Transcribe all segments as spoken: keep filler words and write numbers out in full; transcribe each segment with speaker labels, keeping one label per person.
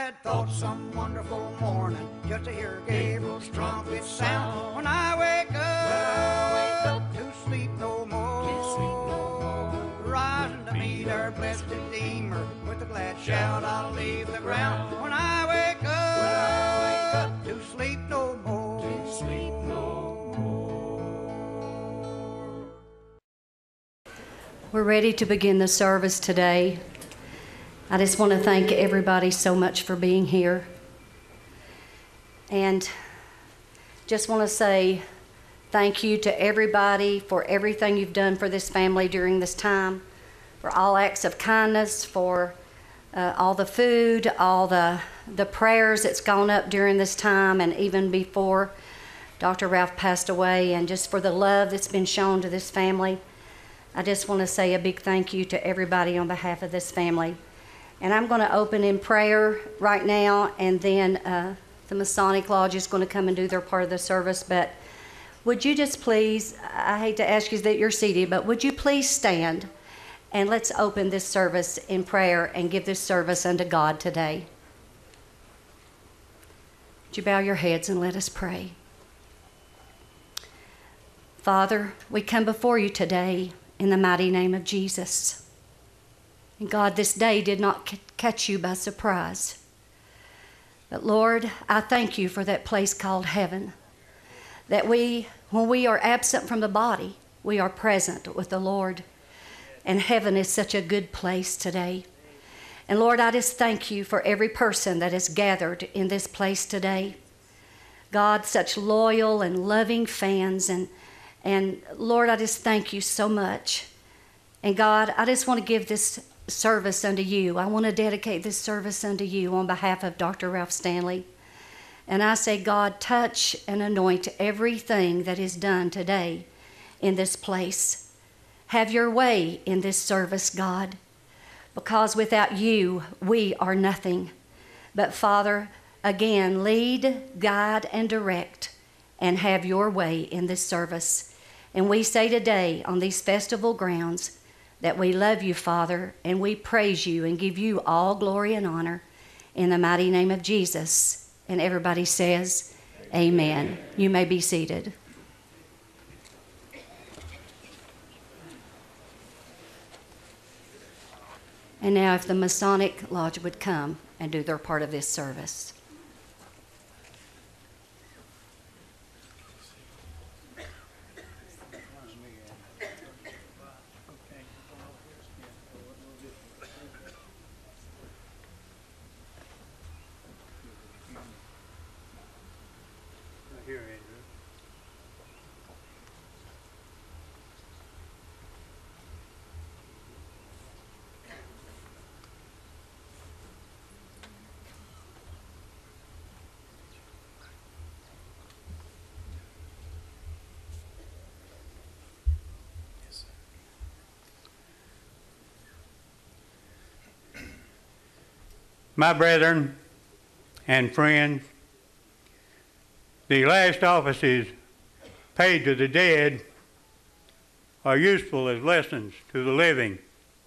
Speaker 1: had thought some wonderful morning just to hear Gabriel's trumpet sound. When I wake up, to sleep no more, rising to meet our blessed Redeemer, with a glad shout I'll leave the ground. When I wake up, to sleep no more, to sleep no more.
Speaker 2: We're ready to begin the service today. I just want to thank everybody so much for being here. And just want to say thank you to everybody for everything you've done for this family during this time, for all acts of kindness, for uh, all the food, all the, the prayers that's gone up during this time and even before Doctor Ralph passed away, and just for the love that's been shown to this family. I just want to say a big thank you to everybody on behalf of this family. And I'm going to open in prayer right now, and then uh, the Masonic Lodge is going to come and do their part of the service. But would you just please, I hate to ask you that you're seated, but would you please stand and let's open this service in prayer and give this service unto God today. Would you bow your heads and let us pray? Father, we come before you today in the mighty name of Jesus. And God, this day did not c- catch you by surprise. But Lord, I thank you for that place called heaven, that we, when we are absent from the body, we are present with the Lord. And heaven is such a good place today. And Lord, I just thank you for every person that is gathered in this place today. God, such loyal and loving fans. And, and Lord, I just thank you so much. And God, I just want to give this service unto you. I want to dedicate this service unto you on behalf of Doctor Ralph Stanley. And I say, God, touch and anoint everything that is done today in this place. Have your way in this service, God, because without you, we are nothing. But Father, again, lead, guide, and direct, and have your way in this service. And we say today on these festival grounds, that we love you, Father, and we praise you and give you all glory and honor in the mighty name of Jesus. And everybody says, amen. Amen. You may be seated. And now if the Masonic Lodge would come and do their part of this service.
Speaker 3: My brethren and friends, the last offices paid to the dead are useful as lessons to the living.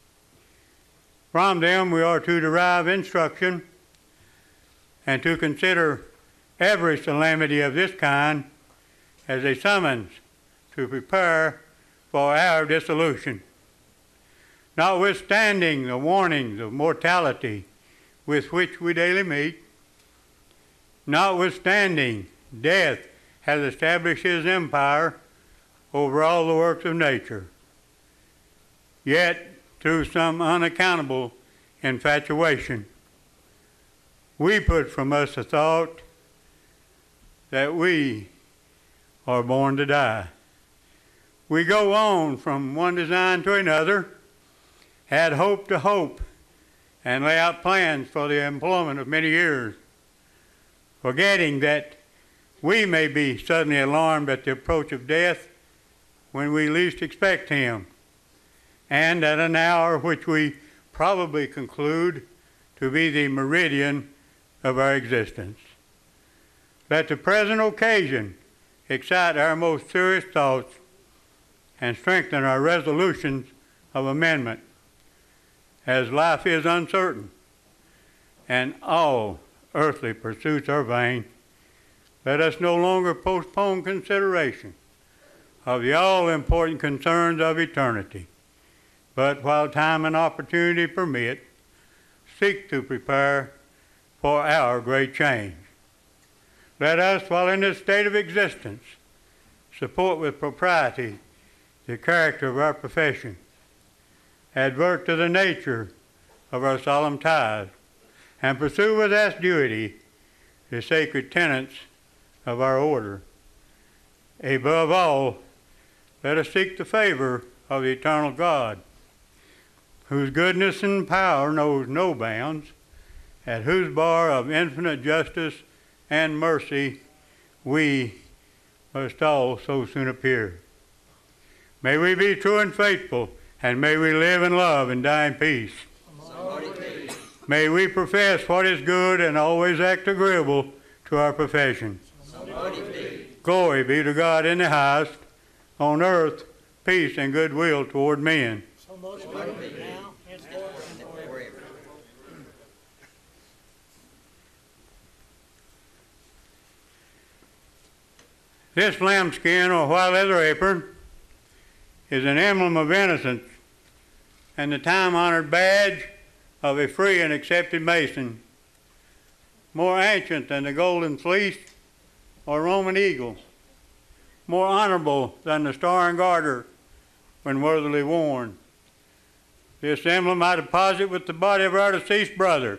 Speaker 3: From them we are to derive instruction and to consider every calamity of this kind as a summons to prepare for our dissolution. Notwithstanding the warnings of mortality with which we daily meet, notwithstanding death has established his empire over all the works of nature, yet through some unaccountable infatuation, we put from us the thought that we are born to die. We go on from one design to another, add hope to hope, and lay out plans for the employment of many years, forgetting that we may be suddenly alarmed at the approach of death when we least expect him, and at an hour which we probably conclude to be the meridian of our existence. Let the present occasion excite our most serious thoughts and strengthen our resolutions of amendment, as life is uncertain and all earthly pursuits are vain, let us no longer postpone consideration of the all-important concerns of eternity, but while time and opportunity permit, seek to prepare for our great change. Let us, while in this state of existence, support with propriety the character of our profession, advert to the nature of our solemn ties, and pursue with assiduity the sacred tenets of our order. Above all, let us seek the favor of the eternal God, whose goodness and power knows no bounds, at whose bar of infinite justice and mercy we must all so soon appear. May we be true and faithful, and may we live and love and die in peace. May we profess what is good and always act agreeable to our profession. Glory be to God in the highest, on earth peace and goodwill toward men.
Speaker 4: So most be it now, henceforth, and forever.
Speaker 3: This lambskin or white leather apron is an emblem of innocence and the time-honored badge of a free and accepted Mason, more ancient than the golden fleece or Roman eagle, more honorable than the star and garter when worthily worn. This emblem I deposit with the body of our deceased brother.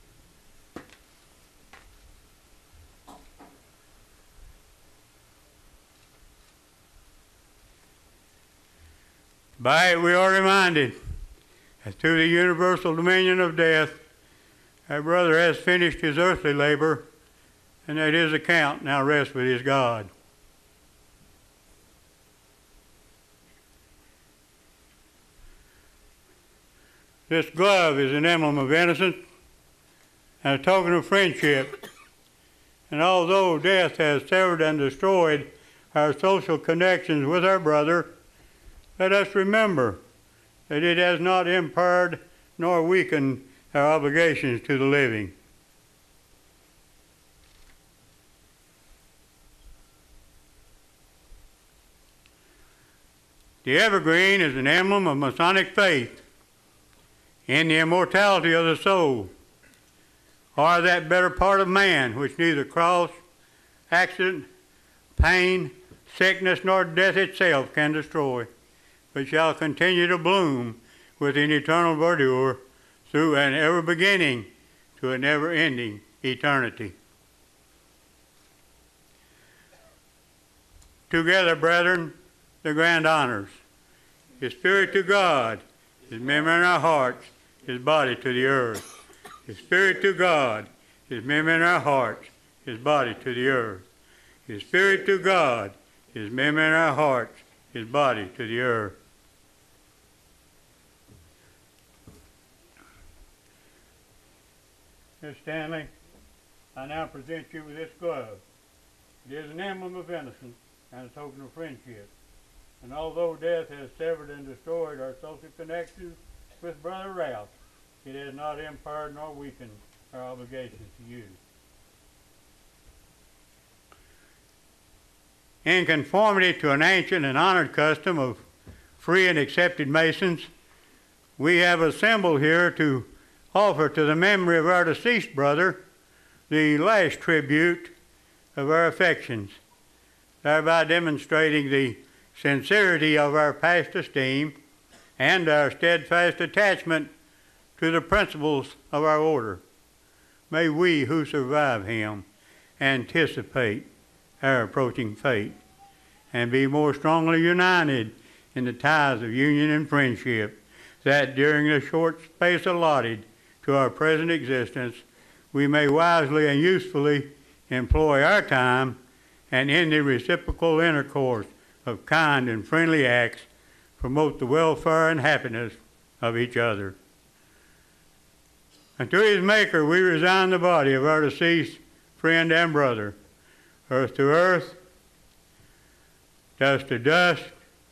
Speaker 3: By it we are reminded that through the universal dominion of death, our brother has finished his earthly labor, and that his account now rests with his God. This glove is an emblem of innocence and a token of friendship. And although death has severed and destroyed our social connections with our brother, let us remember that it has not impaired nor weakened our obligations to the living. The evergreen is an emblem of Masonic faith in the immortality of the soul, or that better part of man which neither cross, accident, pain, sickness, nor death itself can destroy, but shall continue to bloom with an eternal verdure through an ever beginning to a never ending eternity. Together, brethren, the grand honors. His spirit to God, his memory in our hearts, his body to the earth. His spirit to God, his memory in our hearts, his body to the earth. His spirit to God, his memory in our hearts, his body to the earth. Miss Stanley, I now present you with this glove. It is an emblem of innocence and a token of friendship. And although death has severed and destroyed our social connections with Brother Ralph, it has not impaired nor weakened our obligations to you. In conformity to an ancient and honored custom of free and accepted Masons, we have assembled here to offer to the memory of our deceased brother the last tribute of our affections, thereby demonstrating the sincerity of our past esteem and our steadfast attachment to the principles of our order. May we who survive him anticipate our approaching fate and be more strongly united in the ties of union and friendship, that during the short space allotted to our present existence, we may wisely and usefully employ our time and in the reciprocal intercourse of kind and friendly acts promote the welfare and happiness of each other. And to his Maker we resign the body of our deceased friend and brother, earth to earth, dust to dust,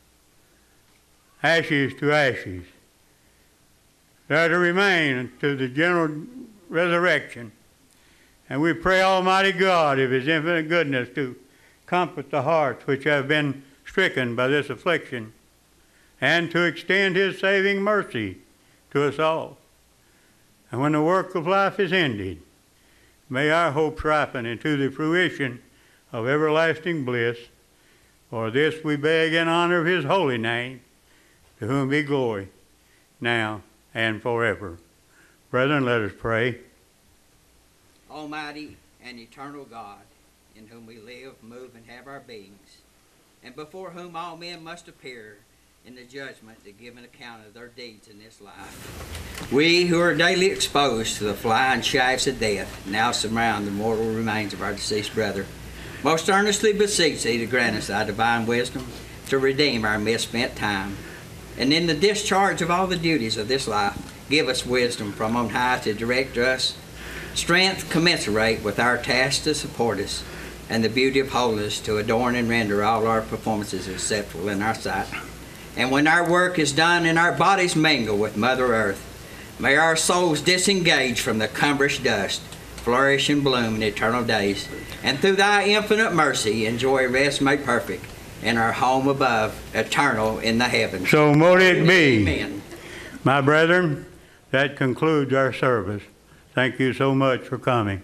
Speaker 3: ashes to ashes, there to remain unto the general resurrection, And we pray Almighty God of his infinite goodness to comfort the hearts which have been stricken by this affliction, and to extend his saving mercy to us all. And when the work of life is ended, may our hopes ripen into the fruition of everlasting bliss. For this we beg in honor of his holy name, to whom be glory, now and forever. Brethren, let us pray.
Speaker 4: Almighty and eternal God, in whom we live, move, and have our beings, and before whom all men must appear in the judgment to give an account of their deeds in this life. We who are daily exposed to the flying shafts of death now surround the mortal remains of our deceased brother. Most earnestly beseech thee to grant us thy divine wisdom to redeem our misspent time. And in the discharge of all the duties of this life, give us wisdom from on high to direct us, strength commensurate with our task to support us, and the beauty of holiness to adorn and render all our performances acceptable in our sight. And when our work is done and our bodies mingle with Mother Earth, may our souls disengage from the cumbrous dust, flourish and bloom in eternal days, and through thy infinite mercy enjoy rest made perfect in our home above, eternal in the heavens.
Speaker 3: So mote it be.
Speaker 4: Amen.
Speaker 3: My brethren, that concludes our service. Thank you so much for coming.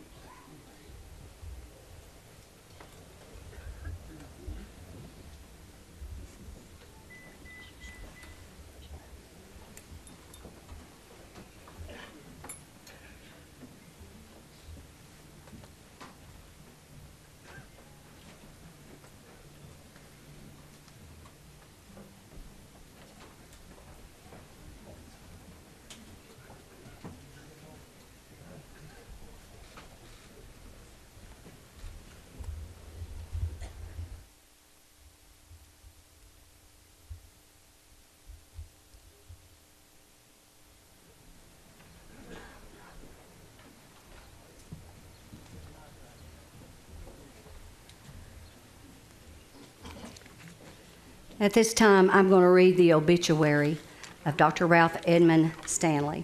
Speaker 2: At this time, I'm going to read the obituary of Doctor Ralph Edmund Stanley.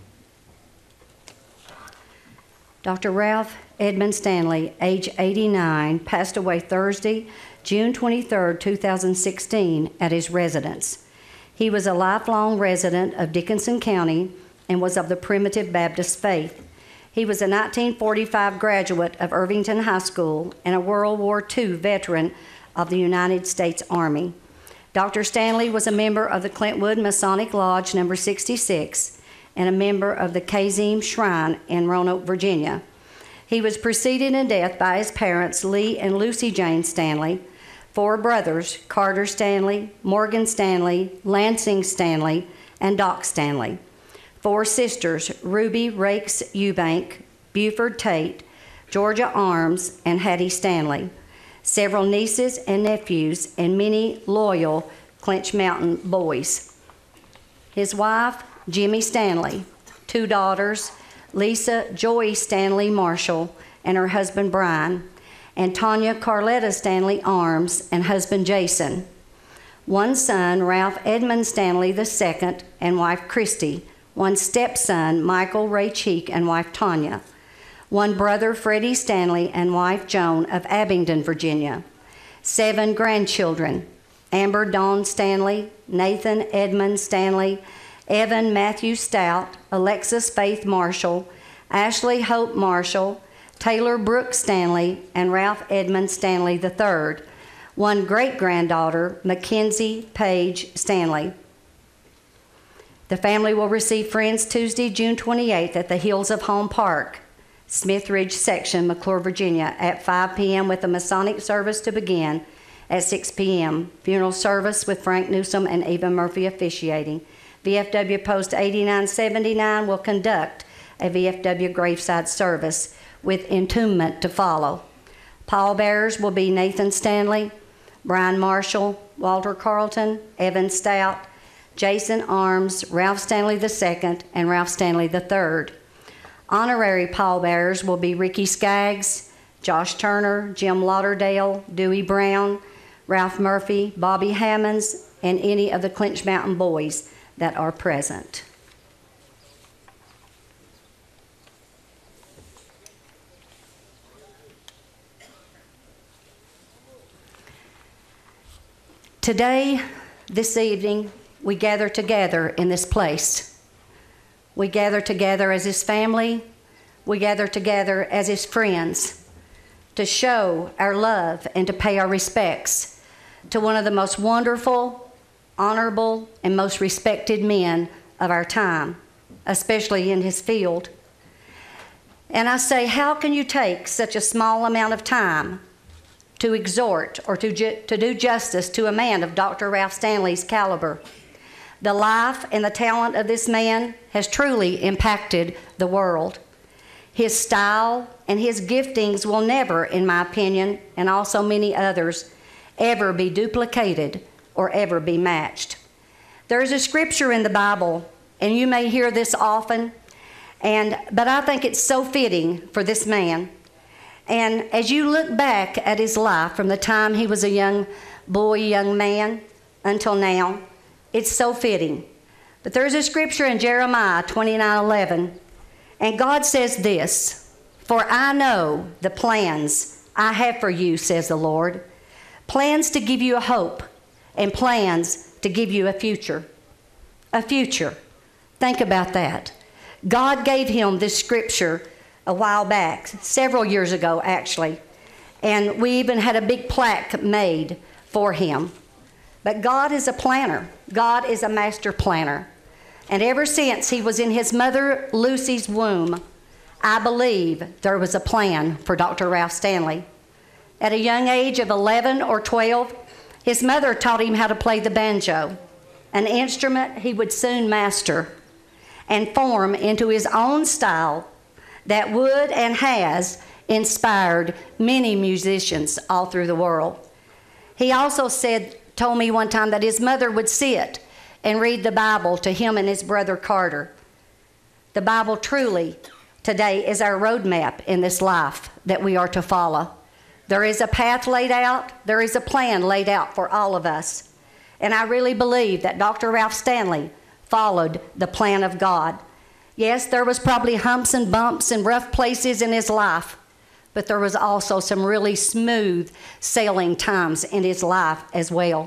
Speaker 2: Doctor Ralph Edmund Stanley, age eighty-nine, passed away Thursday, June twenty-third, two thousand sixteen, at his residence. He was a lifelong resident of Dickinson County and was of the Primitive Baptist faith. He was a nineteen forty-five graduate of Irvington High School and a World War Two veteran of the United States Army. Doctor Stanley was a member of the Clintwood Masonic Lodge number sixty-six and a member of the Kazim Shrine in Roanoke, Virginia. He was preceded in death by his parents, Lee and Lucy Jane Stanley, four brothers, Carter Stanley, Morgan Stanley, Lansing Stanley, and Doc Stanley, four sisters, Ruby Rakes Eubank, Buford Tate, Georgia Arms, and Hattie Stanley, several nieces and nephews, and many loyal Clinch Mountain boys. His wife, Jimmy Stanley, two daughters, Lisa Joy Stanley Marshall and her husband Brian, and Tanya Carletta Stanley Arms and husband Jason. One son, Ralph Edmund Stanley the second, and wife Christy. One stepson, Michael Ray Cheek and wife Tanya. One brother, Freddie Stanley, and wife Joan of Abingdon, Virginia. Seven grandchildren, Amber Dawn Stanley, Nathan Edmund Stanley, Evan Matthew Stout, Alexis Faith Marshall, Ashley Hope Marshall, Taylor Brooks Stanley, and Ralph Edmund Stanley the third. One great-granddaughter, Mackenzie Page Stanley. The family will receive friends Tuesday, June twenty-eighth at the Hills of Home Park, Smith Ridge section, McClure, Virginia, at five p.m. with a Masonic service to begin at six p.m. Funeral service with Frank Newsom and Eva Murphy officiating. V F W Post eighty-nine seventy-nine will conduct a V F W graveside service with entombment to follow. Pallbearers will be Nathan Stanley, Brian Marshall, Walter Carlton, Evan Stout, Jason Arms, Ralph Stanley the second, and Ralph Stanley the third. Honorary pallbearers will be Ricky Skaggs, Josh Turner, Jim Lauderdale, Dewey Brown, Ralph Murphy, Bobby Hammonds, and any of the Clinch Mountain boys that are present. Today, this evening, we gather together in this place. We gather together as his family. We gather together as his friends to show our love and to pay our respects to one of the most wonderful, honorable, and most respected men of our time, especially in his field. And I say, how can you take such a small amount of time to exhort or to, ju- to do justice to a man of Doctor Ralph Stanley's caliber? The life and the talent of this man has truly impacted the world. His style and his giftings will never, in my opinion, and also many others, ever be duplicated or ever be matched. There is a scripture in the Bible, and you may hear this often, and but I think it's so fitting for this man. And as you look back at his life from the time he was a young boy, young man, until now, it's so fitting. But there's a scripture in Jeremiah twenty-nine eleven, and God says this, "For I know the plans I have for you, says the Lord, plans to give you a hope and plans to give you a future." A future. Think about that. God gave him this scripture a while back, several years ago actually, and we even had a big plaque made for him. But God is a planner. God is a master planner. And ever since he was in his mother Lucy's womb, I believe there was a plan for Doctor Ralph Stanley. At a young age of eleven or twelve, his mother taught him how to play the banjo, an instrument he would soon master and form into his own style that would and has inspired many musicians all through the world. He also said, told me one time that his mother would sit and read the Bible to him and his brother Carter. The Bible truly today is our roadmap in this life that we are to follow. There is a path laid out. There is a plan laid out for all of us. And I really believe that Doctor Ralph Stanley followed the plan of God. Yes, there was probably humps and bumps and rough places in his life, but there was also some really smooth sailing times in his life as well.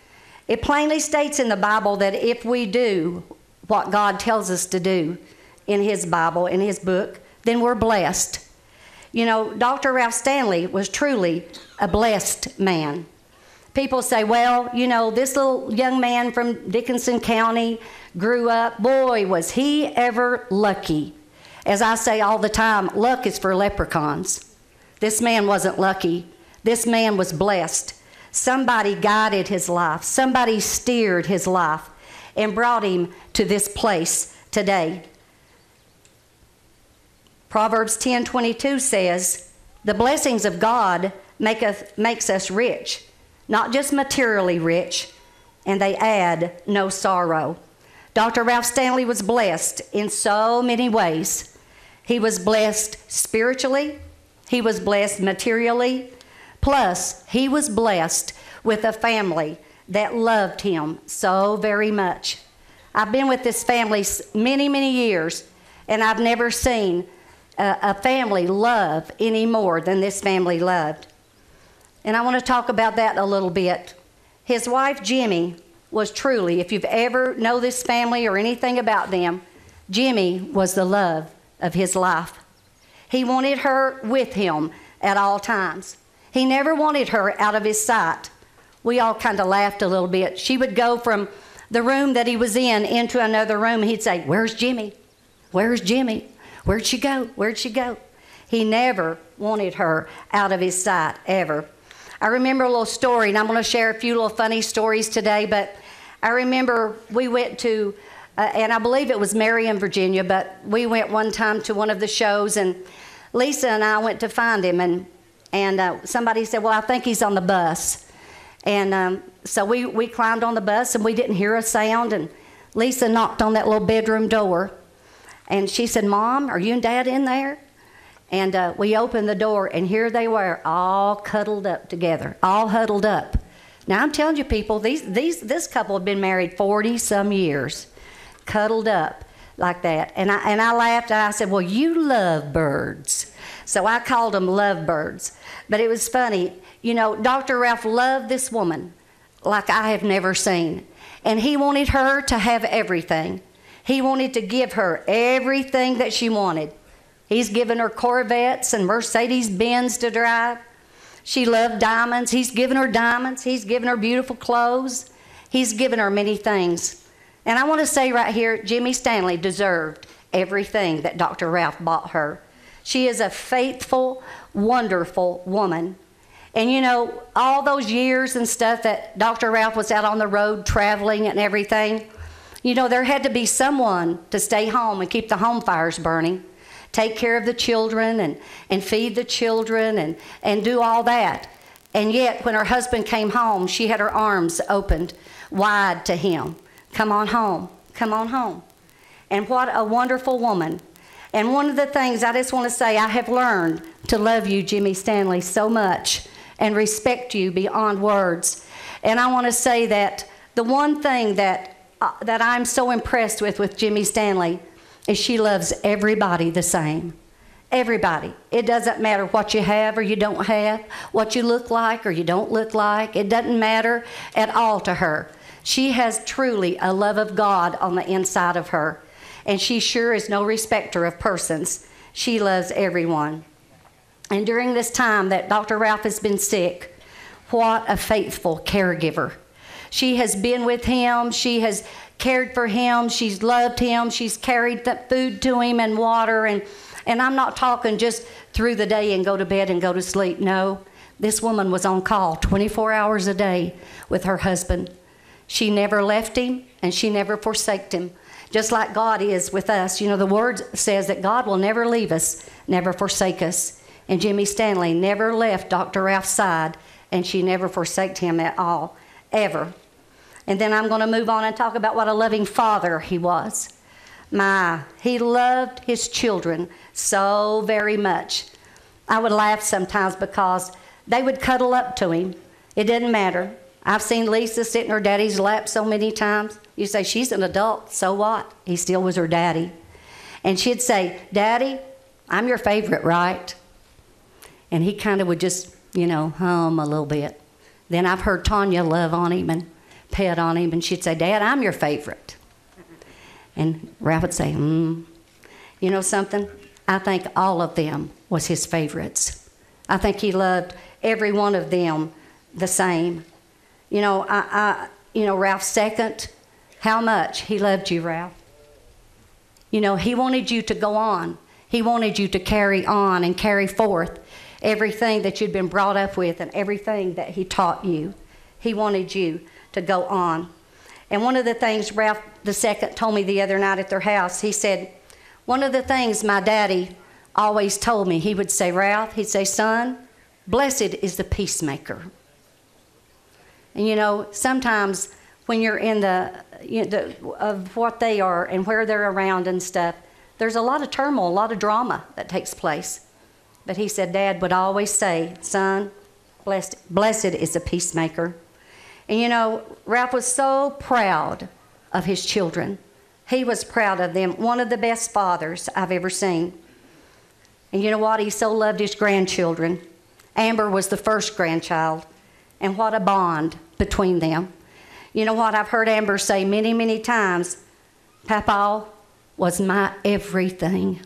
Speaker 2: It plainly states in the Bible that if we do what God tells us to do in his Bible, in his book, then we're blessed. You know, Doctor Ralph Stanley was truly a blessed man. People say, well, you know, this little young man from Dickinson County grew up. Boy, was he ever lucky. As I say all the time, luck is for leprechauns. This man wasn't lucky. This man was blessed. Somebody guided his life. Somebody steered his life and brought him to this place today. Proverbs ten twenty-two says, "The blessings of God maketh, makes us rich, not just materially rich, and they add no sorrow." Doctor Ralph Stanley was blessed in so many ways. He was blessed spiritually. He was blessed materially. Plus, he was blessed with a family that loved him so very much. I've been with this family many, many years, and I've never seen a, a family love any more than this family loved. And I want to talk about that a little bit. His wife, Jimmy, was truly, if you've ever know this family or anything about them, Jimmy was the love of his life. He wanted her with him at all times. He never wanted her out of his sight. We all kind of laughed a little bit. She would go from the room that he was in into another room, and he'd say, "Where's Jimmy? Where's Jimmy? Where'd she go? Where'd she go?" He never wanted her out of his sight, ever. I remember a little story, and I'm going to share a few little funny stories today, but I remember we went to, uh, and I believe it was Marion, Virginia, but we went one time to one of the shows, and Lisa and I went to find him, and, and uh, somebody said, "Well, I think he's on the bus." And um, so we, we climbed on the bus, and we didn't hear a sound, and Lisa knocked on that little bedroom door, and she said, "Mom, are you and Dad in there?" And uh, we opened the door, and here they were, all cuddled up together, all huddled up. Now, I'm telling you, people, these, these, this couple had been married forty-some years, cuddled up like that. And I, and I laughed, and I said, "Well, you love birds." So I called them lovebirds. But it was funny. You know, Doctor Ralph loved this woman, like I have never seen. And he wanted her to have everything. He wanted to give her everything that she wanted. He's given her Corvettes and Mercedes-Benz to drive. She loved diamonds. He's given her diamonds. He's given her beautiful clothes. He's given her many things. And I want to say right here, Jimmy Stanley deserved everything that Doctor Ralph bought her. She is a faithful, wonderful woman. And you know, all those years and stuff that Doctor Ralph was out on the road traveling and everything, you know, there had to be someone to stay home and keep the home fires burning, take care of the children and, and feed the children and, and do all that. And yet, when her husband came home, she had her arms opened wide to him. Come on home. Come on home. And what a wonderful woman. And one of the things I just want to say, I have learned to love you, Jimmy Stanley, so much and respect you beyond words. And I want to say that the one thing that, uh, that I'm so impressed with with Jimmy Stanley is she loves everybody the same. Everybody. It doesn't matter what you have or you don't have, what you look like or you don't look like. It doesn't matter at all to her. She has truly a love of God on the inside of her. And she sure is no respecter of persons. She loves everyone. And during this time that Doctor Ralph has been sick, what a faithful caregiver. She has been with him. She has cared for him. She's loved him. She's carried the food to him and water. And, and I'm not talking just through the day and go to bed and go to sleep. No, this woman was on call twenty-four hours a day with her husband. She never left him and she never forsaked him. Just like God is with us. You know, the word says that God will never leave us, never forsake us. And Jimmy Stanley never left Doctor Ralph's side, and she never forsaked him at all, ever. And then I'm going to move on and talk about what a loving father he was. My, he loved his children so very much. I would laugh sometimes because they would cuddle up to him. It didn't matter. I've seen Lisa sit in her daddy's lap so many times. You say, she's an adult, so what? He still was her daddy. And she'd say, Daddy, I'm your favorite, right? And he kind of would just, you know, hum a little bit. Then I've heard Tanya love on him and pet on him, and she'd say, Dad, I'm your favorite. And Ralph would say, hmm. You know something? I think all of them was his favorites. I think he loved every one of them the same. You know, I, I, you know, Ralph's second, how much he loved you, Ralph. You know, he wanted you to go on. He wanted you to carry on and carry forth everything that you'd been brought up with and everything that he taught you. He wanted you to go on. And one of the things Ralph the second told me the other night at their house, he said, one of the things my daddy always told me, he would say, Ralph, he'd say, son, blessed is the peacemaker. And you know, sometimes when you're in the, you know, the, of what they are and where they're around and stuff, there's a lot of turmoil, a lot of drama that takes place. But he said, Dad would always say, son, blessed, blessed is the peacemaker. And you know, Ralph was so proud of his children. He was proud of them. One of the best fathers I've ever seen. And you know what? He so loved his grandchildren. Amber was the first grandchild. And what a bond between them. You know what? I've heard Amber say many, many times, Papa was my everything.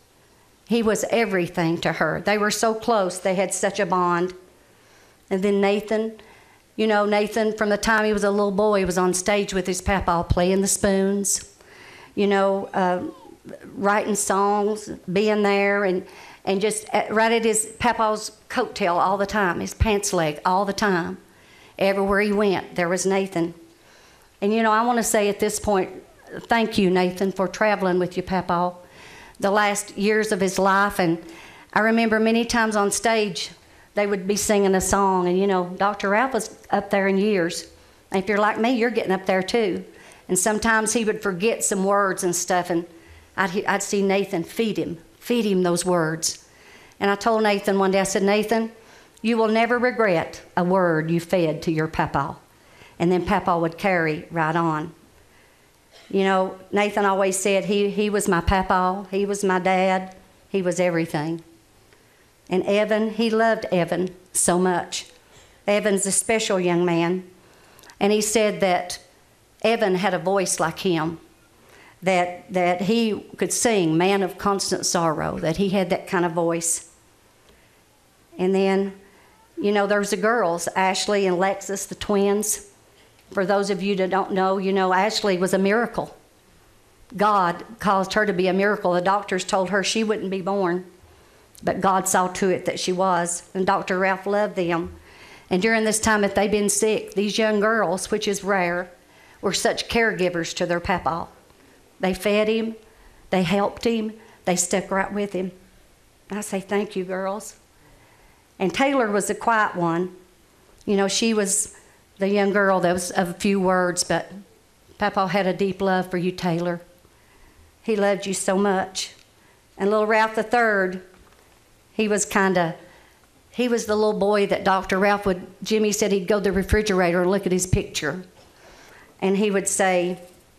Speaker 2: He was everything to her. They were so close. They had such a bond. And then Nathan, you know, Nathan, from the time he was a little boy, he was on stage with his papa playing the spoons, you know, uh, writing songs, being there, and, and just at, right at his papa's coattail all the time, his pants leg all the time. Everywhere he went, there was Nathan. And, you know, I want to say at this point, thank you, Nathan, for traveling with you, Papa, the last years of his life. And I remember many times on stage, they would be singing a song. And, you know, Doctor Ralph was up there in years. And if you're like me, you're getting up there, too. And sometimes he would forget some words and stuff. And I'd, I'd see Nathan feed him, feed him those words. And I told Nathan one day, I said, Nathan, you will never regret a word you fed to your papa. And then Papa would carry right on. You know, Nathan always said he, he was my papa, he was my dad, he was everything. And Evan, he loved Evan so much. Evan's a special young man. And he said that Evan had a voice like him, that, that he could sing, Man of Constant Sorrow, that he had that kind of voice. And then, you know, there's the girls, Ashley and Lexus, the twins. For those of you that don't know, you know, Ashley was a miracle. God caused her to be a miracle. The doctors told her she wouldn't be born, but God saw to it that she was. And Doctor Ralph loved them. And during this time that they've been sick, these young girls, which is rare, were such caregivers to their papa. They fed him, they helped him, they stuck right with him. I say, thank you, girls. And Taylor was the quiet one. You know, she was the young girl that was of a few words, but Papa had a deep love for you, Taylor. He loved you so much. And little Ralph the third, he was kind of, he was the little boy that Doctor Ralph would, Jimmy said he'd go to the refrigerator and look at his picture. And he would say,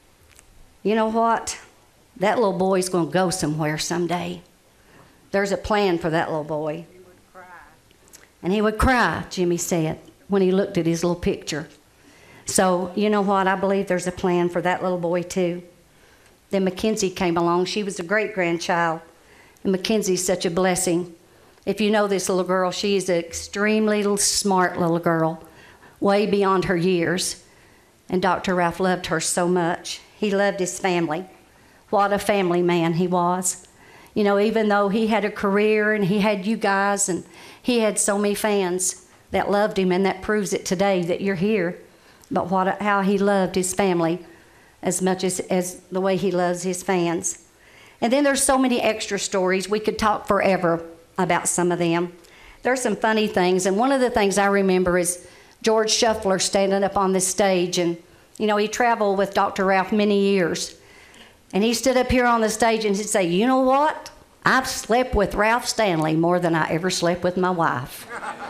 Speaker 2: you know what? That little boy's going to go somewhere someday. There's a plan for that little boy.
Speaker 5: He would cry.
Speaker 2: And he would cry, Jimmy said, when he looked at his little picture. So, you know what? I believe there's a plan for that little boy, too. Then Mackenzie came along. She was a great-grandchild. And Mackenzie's such a blessing. If you know this little girl, she is an extremely little smart little girl, way beyond her years. And Doctor Ralph loved her so much. He loved his family. What a family man he was. You know, even though he had a career and he had you guys and he had so many fans that loved him, and that proves it today that you're here. But what, how he loved his family as much as, as the way he loves his fans. And then there's so many extra stories. We could talk forever about some of them. There's some funny things, and one of the things I remember is George Shuffler standing up on this stage, and you know, he traveled with Doctor Ralph many years. And he stood up here on the stage and he'd say, you know what? I've slept with Ralph Stanley more than I ever slept with my wife.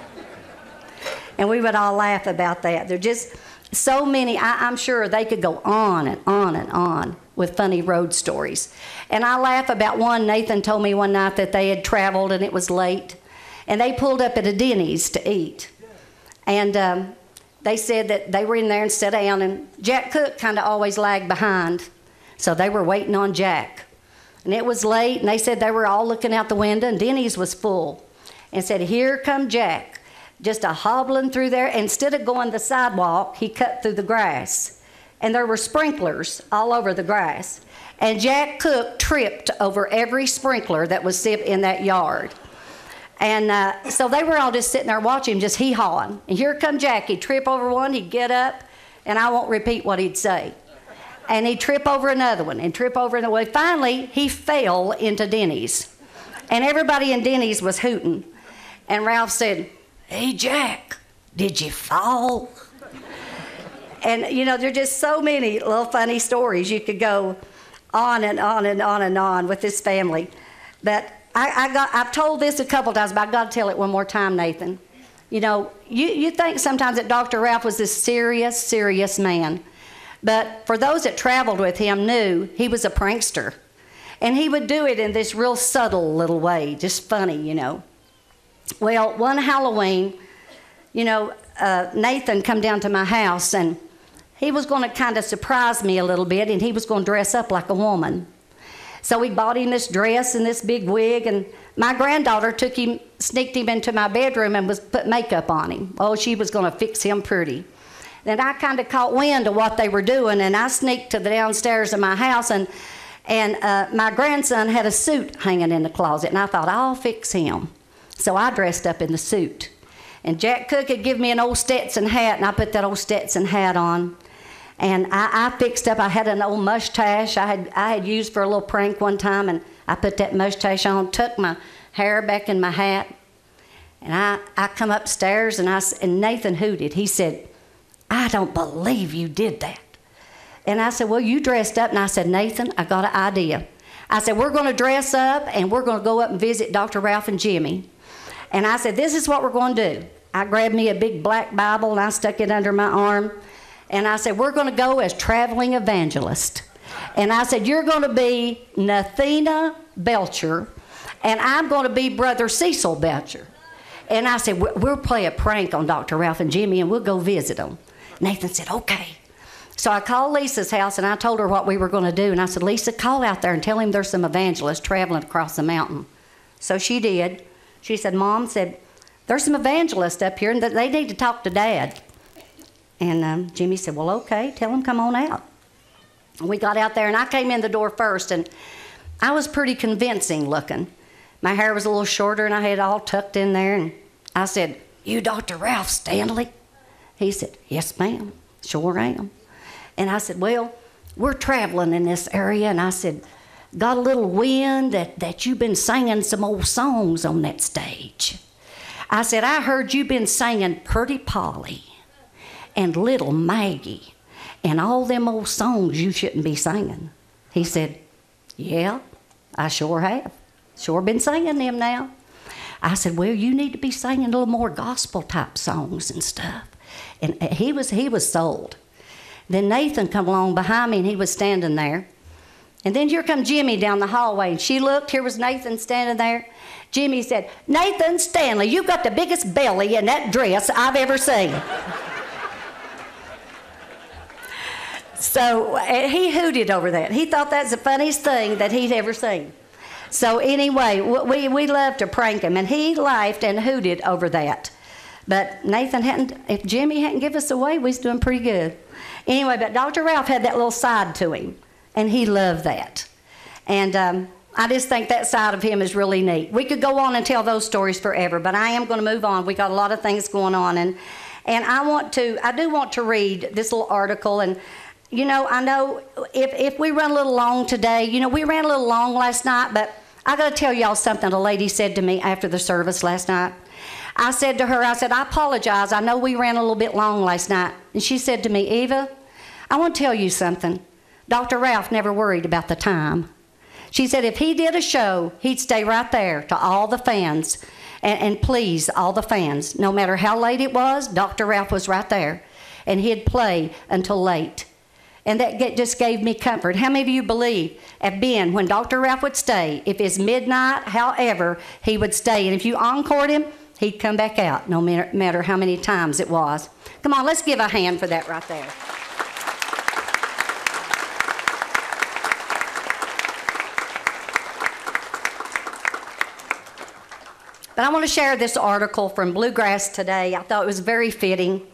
Speaker 2: And we would all laugh about that. There are just so many, I, I'm sure they could go on and on and on with funny road stories. And I laugh about one. Nathan told me one night that they had traveled and it was late. And they pulled up at a Denny's to eat. And um, they said that they were in there and sat down, and Jack Cook kind of always lagged behind. So they were waiting on Jack. And it was late, and they said they were all looking out the window, and Denny's was full. And said, here come Jack, just a hobbling through there. And instead of going the sidewalk, he cut through the grass. And there were sprinklers all over the grass. And Jack Cook tripped over every sprinkler that was in that yard. And uh, so they were all just sitting there watching him, just hee-hawing. And here come Jack. He'd trip over one, he'd get up, and I won't repeat what he'd say. And he'd trip over another one, and trip over another one. Finally, he fell into Denny's. And everybody in Denny's was hooting. And Ralph said, hey, Jack, did you fall? And, you know, there are just so many little funny stories. You could go on and on and on and on with this family. But I, I got, I've told this a couple times, but I've got to tell it one more time, Nathan. You know, you, you think sometimes that Doctor Ralph was this serious, serious man. But for those that traveled with him knew he was a prankster. And he would do it in this real subtle little way, just funny, you know. Well, one Halloween, you know, uh, Nathan come down to my house, and he was going to kind of surprise me a little bit, and he was going to dress up like a woman. So we bought him this dress and this big wig, and my granddaughter took him, sneaked him into my bedroom and was put makeup on him. Oh, she was going to fix him pretty. Then I kind of caught wind of what they were doing, and I sneaked to the downstairs of my house, and and uh, my grandson had a suit hanging in the closet, and I thought, I'll fix him. So I dressed up in the suit. And Jack Cook had given me an old Stetson hat, and I put that old Stetson hat on. And I, I fixed up, I had an old mustache I had, I had used for a little prank one time, and I put that mustache on, tucked my hair back in my hat. And I, I come upstairs, and, I, and Nathan hooted. He said, I don't believe you did that. And I said, well, you dressed up. And I said, Nathan, I got an idea. I said, we're going to dress up, and we're going to go up and visit Doctor Ralph and Jimmy. And I said, this is what we're going to do. I grabbed me a big black Bible, and I stuck it under my arm. And I said, we're going to go as traveling evangelists. And I said, you're going to be Nathina Belcher, and I'm going to be Brother Cecil Belcher. And I said, we'll play a prank on Doctor Ralph and Jimmy, and we'll go visit them. Nathan said, okay. So I called Lisa's house, and I told her what we were going to do. And I said, Lisa, call out there and tell him there's some evangelists traveling across the mountain. So she did. She said, Mom said, there's some evangelists up here, and they need to talk to Dad. And um, Jimmy said, well, okay, tell him come on out. And we got out there, and I came in the door first, and I was pretty convincing looking. My hair was a little shorter, and I had it all tucked in there. And I said, you Doctor Ralph Stanley? He said, yes, ma'am, sure am. And I said, well, we're traveling in this area. And I said, got a little wind that, that you've been singing some old songs on that stage. I said, I heard you've been singing Pretty Polly and Little Maggie and all them old songs you shouldn't be singing. He said, yeah, I sure have. Sure been singing them now. I said, well, you need to be singing a little more gospel type songs and stuff. And he was, he was sold. Then Nathan come along behind me, and he was standing there. And then here come Jimmy down the hallway, and she looked, here was Nathan standing there. Jimmy said, Nathan Stanley, you've got the biggest belly in that dress I've ever seen. So uh, he hooted over that. He thought that's the funniest thing that he'd ever seen. So anyway, we, we loved to prank him, and he laughed and hooted over that. But Nathan hadn't, if Jimmy hadn't given us away, we was doing pretty good. Anyway, but Doctor Ralph had that little side to him, and he loved that. And um, I just think that side of him is really neat. We could go on and tell those stories forever, but I am going to move on. We got a lot of things going on, and and I want to, I do want to read this little article. And you know, I know if if we run a little long today, you know, we ran a little long last night, but I got to tell y'all something a lady said to me after the service last night. I said to her, I said, I apologize. I know we ran a little bit long last night. And she said to me, Eva, I want to tell you something. Doctor Ralph never worried about the time. She said if he did a show, he'd stay right there to all the fans and, and please all the fans. No matter how late it was, Doctor Ralph was right there. And he'd play until late. And that get, just gave me comfort. How many of you believe at Ben, when Doctor Ralph would stay, if it's midnight, however, he would stay. And if you encored him, he'd come back out, no matter, matter how many times it was. Come on, let's give a hand for that right there. But I want to share this article from Bluegrass Today. I thought it was very fitting.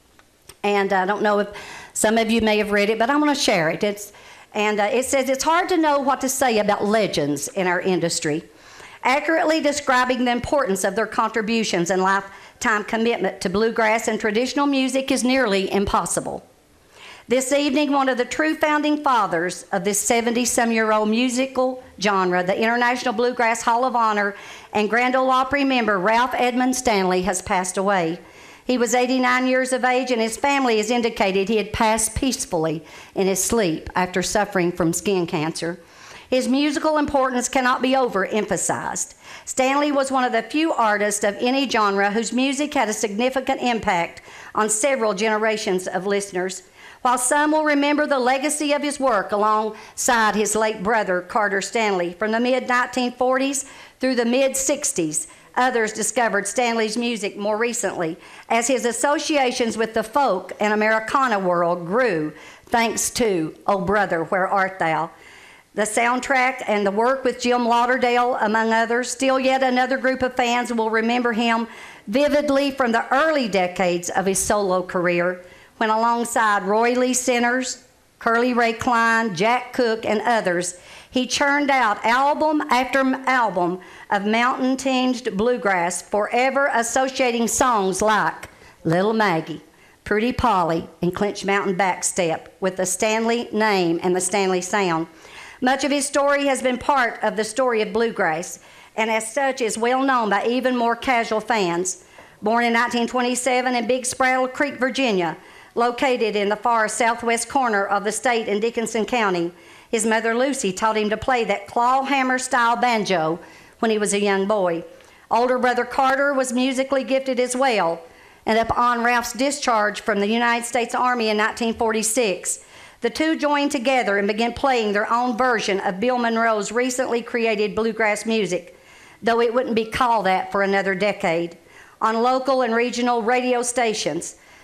Speaker 2: And I don't know if some of you may have read it, but I'm going to share it. It's, and uh, it says, it's hard to know what to say about legends in our industry. Accurately describing the importance of their contributions and lifetime commitment to bluegrass and traditional music is nearly impossible. This evening, one of the true founding fathers of this seventy-some-year-old musical genre, the International Bluegrass Hall of Honor and Grand Ole Opry member Ralph Edmund Stanley, has passed away. He was eighty-nine years of age, and his family has indicated he had passed peacefully in his sleep after suffering from skin cancer. His musical importance cannot be overemphasized. Stanley was one of the few artists of any genre whose music had a significant impact on several generations of listeners. While some will remember the legacy of his work alongside his late brother, Carter Stanley, from the mid nineteen forties through the mid sixties, others discovered Stanley's music more recently as his associations with the folk and Americana world grew, thanks to Oh Brother, Where Art Thou? The soundtrack and the work with Jim Lauderdale, among others. Still yet another group of fans will remember him vividly from the early decades of his solo career, when alongside Roy Lee Sinners, Curly Ray Klein, Jack Cook, and others, he churned out album after album of mountain-tinged bluegrass, forever associating songs like Little Maggie, Pretty Polly, and Clinch Mountain Backstep with the Stanley name and the Stanley sound. Much of his story has been part of the story of bluegrass, and as such is well known by even more casual fans. Born in nineteen twenty-seven in Big Spraddle Creek, Virginia, located in the far southwest corner of the state in Dickinson County, his mother Lucy taught him to play that claw hammer style banjo when he was a young boy. Older brother Carter was musically gifted as well, and upon Ralph's discharge from the United States Army in nineteen forty-six, the two joined together and began playing their own version of Bill Monroe's recently created bluegrass music, though it wouldn't be called that for another decade. On local and regional radio stations,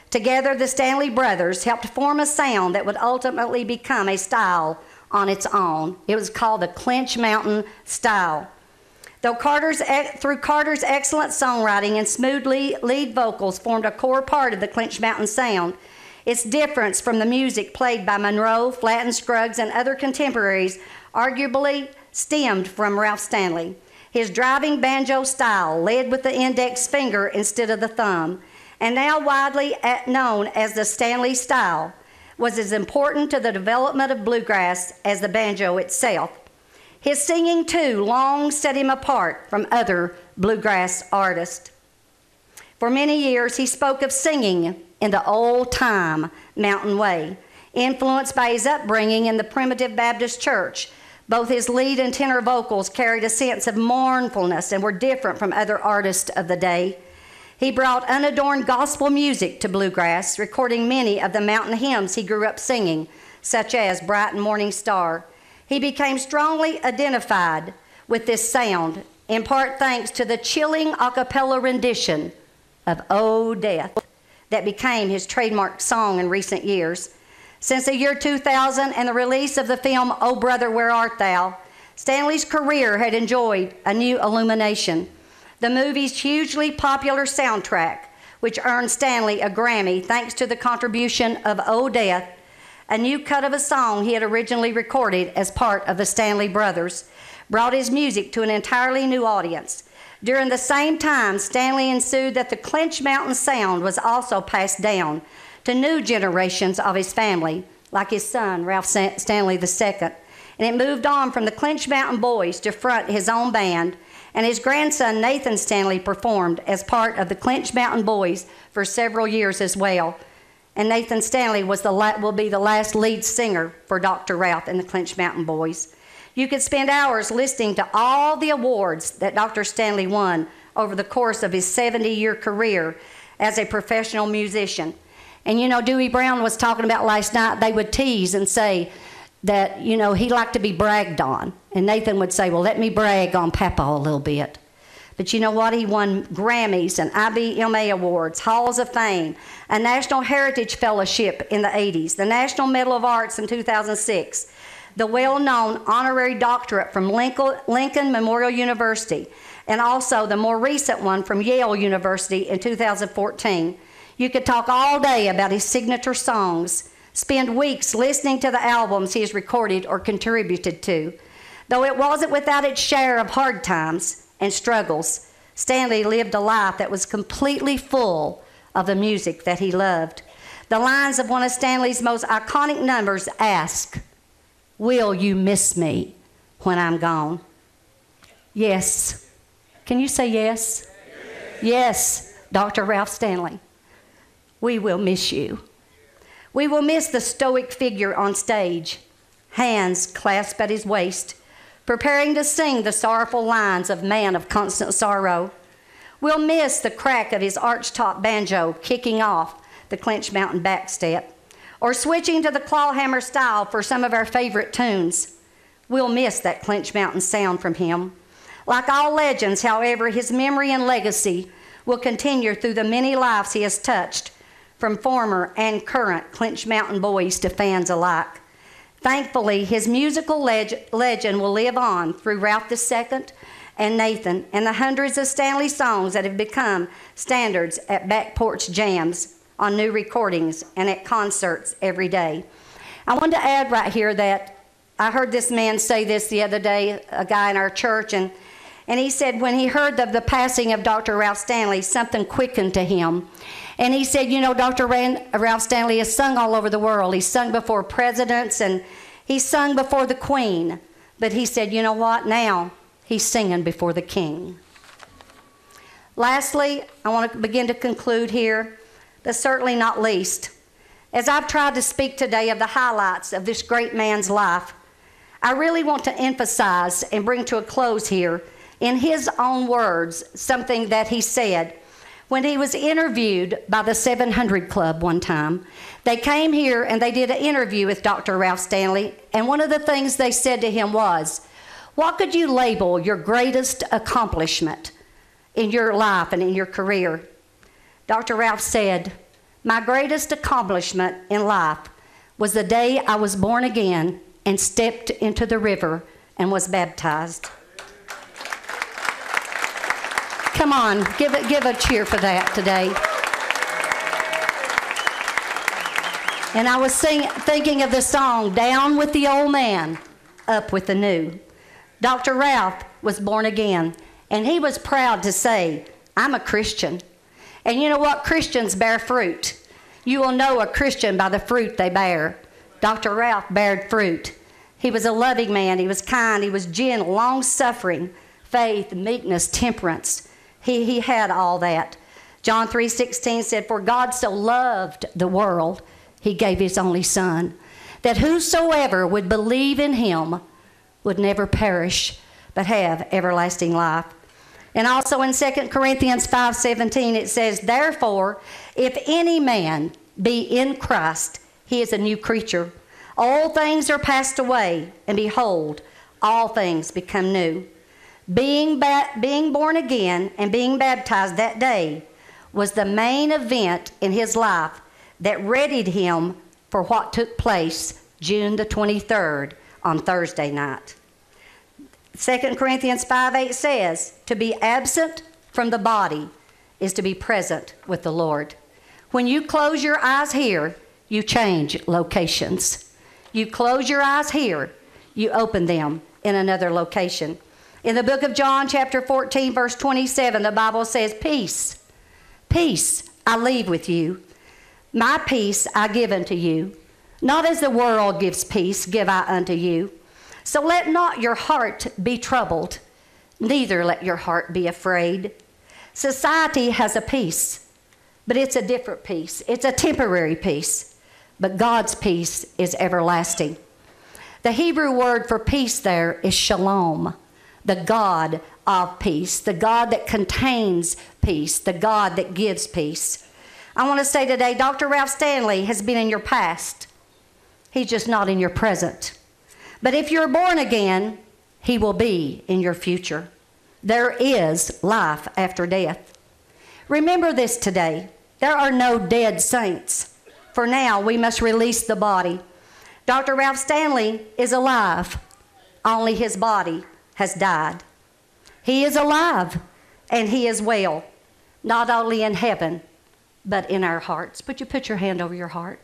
Speaker 2: Together, the Stanley Brothers helped form a sound that would ultimately become a style on its own. It was called the Clinch Mountain style. Though Carter's, through Carter's excellent songwriting and smooth lead vocals formed a core part of the Clinch Mountain sound, its difference from the music played by Monroe, Flatt, Scruggs, and other contemporaries arguably stemmed from Ralph Stanley. His driving banjo style led with the index finger instead of the thumb, and now widely known as the Stanley style, was as important to the development of bluegrass as the banjo itself. His singing, too, long set him apart from other bluegrass artists. For many years, he spoke of singing in the old-time mountain way. Influenced by his upbringing in the Primitive Baptist Church, both his lead and tenor vocals carried a sense of mournfulness and were different from other artists of the day. He brought unadorned gospel music to bluegrass, recording many of the mountain hymns he grew up singing, such as Bright and Morning Star. He became strongly identified with this sound, in part thanks to the chilling a cappella rendition of "Oh Death" that became his trademark song in recent years. Since the year two thousand and the release of the film "Oh Brother, Where Art Thou?", Stanley's career had enjoyed a new illumination. The movie's hugely popular soundtrack, which earned Stanley a Grammy thanks to the contribution of "Oh Death," a new cut of a song he had originally recorded as part of the Stanley Brothers, brought his music to an entirely new audience. During the same time, Stanley ensued that the Clinch Mountain sound was also passed down to new generations of his family, like his son, Ralph Stanley the Second, and it moved on from the Clinch Mountain Boys to front his own band, and his grandson, Nathan Stanley, performed as part of the Clinch Mountain Boys for several years as well. And Nathan Stanley was the la- will be the last lead singer for Doctor Ralph and the Clinch Mountain Boys. You could spend hours listening to all the awards that Doctor Stanley won over the course of his seventy-year career as a professional musician. And you know, Dewey Brown was talking about last night, they would tease and say that, you know, he liked to be bragged on. And Nathan would say, well, let me brag on Papa a little bit. But you know what? He won Grammys and I B M A awards, Halls of Fame, a National Heritage Fellowship in the eighties, the National Medal of Arts in two thousand six, the well-known honorary doctorate from Lincoln, Lincoln Memorial University, and also the more recent one from Yale University in two thousand fourteen. You could talk all day about his signature songs, spend weeks listening to the albums he has recorded or contributed to. Though it wasn't without its share of hard times and struggles, Stanley lived a life that was completely full of the music that he loved. The lines of one of Stanley's most iconic numbers ask, "Will you miss me when I'm gone?" Yes. Can you say yes? Yes, yes, Doctor Ralph Stanley. We will miss you. We will miss the stoic figure on stage, hands clasped at his waist, preparing to sing the sorrowful lines of Man of Constant Sorrow. We'll miss the crack of his arch-top banjo kicking off the Clinch Mountain backstep, or switching to the clawhammer style for some of our favorite tunes. We'll miss that Clinch Mountain sound from him. Like all legends, however, his memory and legacy will continue through the many lives he has touched, from former and current Clinch Mountain Boys to fans alike. Thankfully, his musical leg- legend will live on through Ralph the Second and Nathan and the hundreds of Stanley songs that have become standards at back porch jams, on new recordings, and at concerts every day. I wanted to add right here that I heard this man say this the other day, a guy in our church, and, and he said when he heard of the passing of Doctor Ralph Stanley, something quickened to him. And he said, you know, Doctor Rand, Ralph Stanley has sung all over the world. He's sung before presidents and he's sung before the Queen. But he said, you know what? Now he's singing before the King. Lastly, I want to begin to conclude here, but certainly not least. As I've tried to speak today of the highlights of this great man's life, I really want to emphasize and bring to a close here, in his own words, something that he said when he was interviewed by the seven hundred Club one time. They came here and they did an interview with Doctor Ralph Stanley, and one of the things they said to him was, what could you label your greatest accomplishment in your life and in your career? Doctor Ralph said, My greatest accomplishment in life was the day I was born again and stepped into the river and was baptized. Come on, give it, give a cheer for that today. And I was sing, thinking of the song, Down with the Old Man, Up with the New. Doctor Ralph was born again, and he was proud to say, I'm a Christian. And you know what? Christians bear fruit. You will know a Christian by the fruit they bear. Doctor Ralph bared fruit. He was a loving man. He was kind. He was gentle, long-suffering, faith, meekness, temperance. He, he had all that. John three sixteen said, For God so loved the world, he gave his only Son, that whosoever would believe in him would never perish, but have everlasting life. And also in Second Corinthians five seventeen, it says, Therefore, if any man be in Christ, he is a new creature. All things are passed away, and behold, all things become new. Being, ba- being born again and being baptized that day was the main event in his life that readied him for what took place June the twenty-third on Thursday night. Second Corinthians five eight says, To be absent from the body is to be present with the Lord. When you close your eyes here, you change locations. You close your eyes here, you open them in another location. In the book of John, chapter fourteen, verse twenty-seven, the Bible says, Peace, peace I leave with you. My peace I give unto you. Not as the world gives peace, give I unto you. So let not your heart be troubled, neither let your heart be afraid. Society has a peace, but it's a different peace. It's a temporary peace, but God's peace is everlasting. The Hebrew word for peace there is shalom, the God of peace, the God that contains peace, the God that gives peace. I want to say today, Doctor Ralph Stanley has been in your past. He's just not in your present. But if you're born again, he will be in your future. There is life after death. Remember this today. There are no dead saints. For now, we must release the body. Doctor Ralph Stanley is alive. Only his body has died. He is alive, and he is well, not only in heaven, but in our hearts. Would you put your hand over your heart?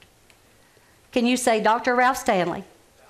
Speaker 2: Can you say, Doctor Ralph Stanley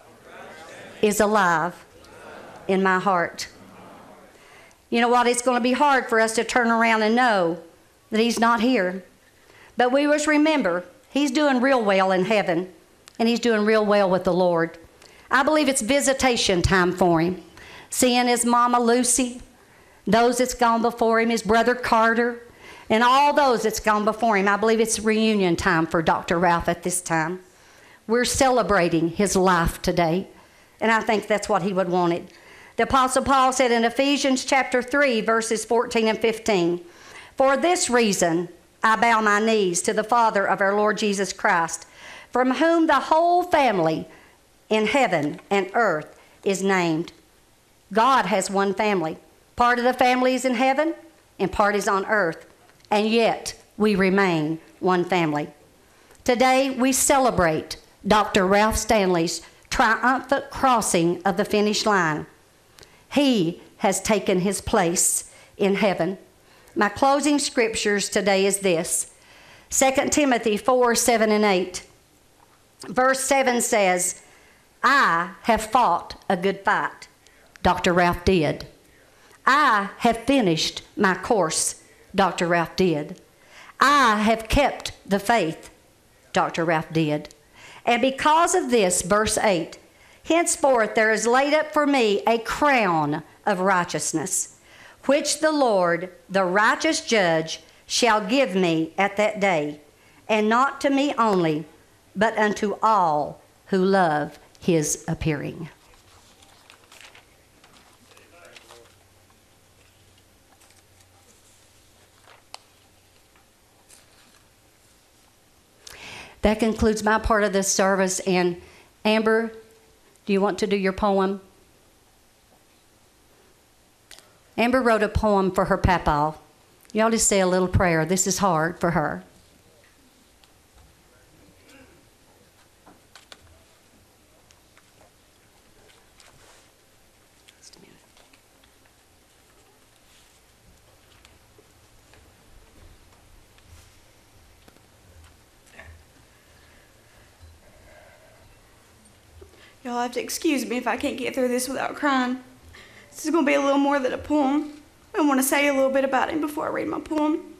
Speaker 2: is alive in my heart? You know what? It's going to be hard for us to turn around and know that he's not here. But we must remember, he's doing real well in heaven, and he's doing real well with the Lord. I believe it's visitation time for him. Seeing his mama Lucy, those that's gone before him, his brother Carter, and all those that's gone before him. I believe it's reunion time for Doctor Ralph at this time. We're celebrating his life today. And I think that's what he would want it. The Apostle Paul said in Ephesians chapter three, verses fourteen and fifteen, For this reason I bow my knees to the Father of our Lord Jesus Christ, from whom the whole family in heaven and earth is named. God has one family. Part of the family is in heaven and part is on earth. And yet we remain one family. Today we celebrate Doctor Ralph Stanley's triumphant crossing of the finish line. He has taken his place in heaven. My closing scriptures today is this. Second Timothy four, seven and eight. Verse seven says, I have fought a good fight. Doctor Ralph did. I have finished my course. Doctor Ralph did. I have kept the faith. Doctor Ralph did. And because of this, verse eight, henceforth there is laid up for me a crown of righteousness, which the Lord, the righteous judge, shall give me at that day, and not to me only, but unto all who love his appearing. That concludes my part of this service. And Amber, do you want to do your poem? Amber wrote a poem for her papa. Y'all just say a little prayer. This is hard for her.
Speaker 5: Y'all have to excuse me if I can't get through this without crying. This is going to be a little more than a poem. I want to say a little bit about him before I read my poem.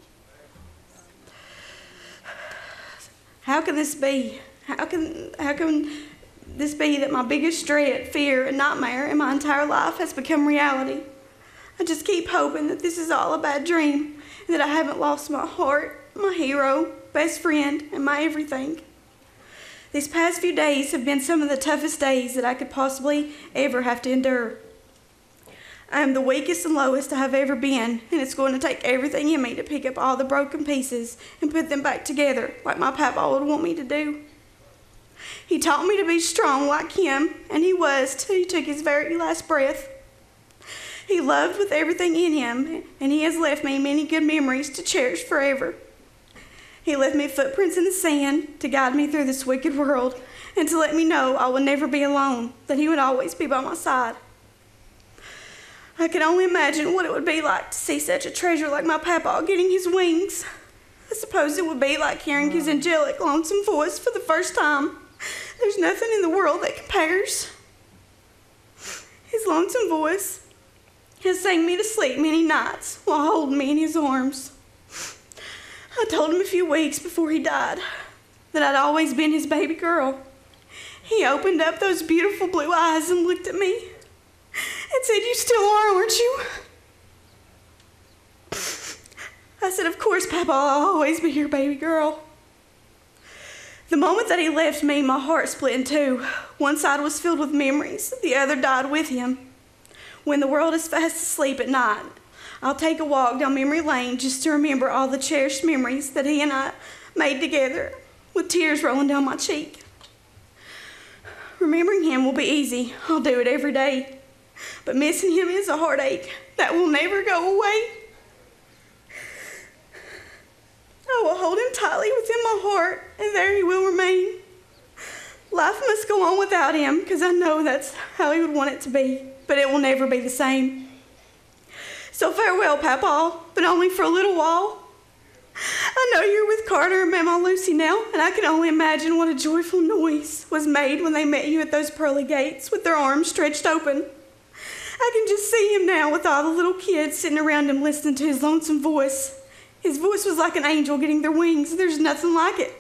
Speaker 5: How can this be? How can, how can this be that my biggest dread, fear, and nightmare in my entire life has become reality? I just keep hoping that this is all a bad dream, and that I haven't lost my heart, my hero, best friend, and my everything. These past few days have been some of the toughest days that I could possibly ever have to endure. I am the weakest and lowest I have ever been, and it's going to take everything in me to pick up all the broken pieces and put them back together like my papa would want me to do. He taught me to be strong like him, and he was till he took his very last breath. He loved with everything in him, and he has left me many good memories to cherish forever. He left me footprints in the sand to guide me through this wicked world and to let me know I would never be alone, that he would always be by my side. I can only imagine what it would be like to see such a treasure like my papa getting his wings. I suppose it would be like hearing his angelic, lonesome voice for the first time. There's nothing in the world that compares. His lonesome voice has sang me to sleep many nights while holding me in his arms. I told him a few weeks before he died that I'd always been his baby girl. He opened up those beautiful blue eyes and looked at me and said, "You still are, aren't you?" I said, "Of course, Papa, I'll always be your baby girl." The moment that he left me, my heart split in two. One side was filled with memories, the other died with him. When the world is fast asleep at night, I'll take a walk down memory lane just to remember all the cherished memories that he and I made together, with tears rolling down my cheek. Remembering him will be easy. I'll do it every day. But missing him is a heartache that will never go away. I will hold him tightly within my heart, and there he will remain. Life must go on without him, because I know that's how he would want it to be, but it will never be the same. So farewell, Papa, but only for a little while. I know you're with Carter and Mama Lucy now, and I can only imagine what a joyful noise was made when they met you at those pearly gates with their arms stretched open. I can just see him now with all the little kids sitting around him listening to his lonesome voice. His voice was like an angel getting their wings. There's nothing like it.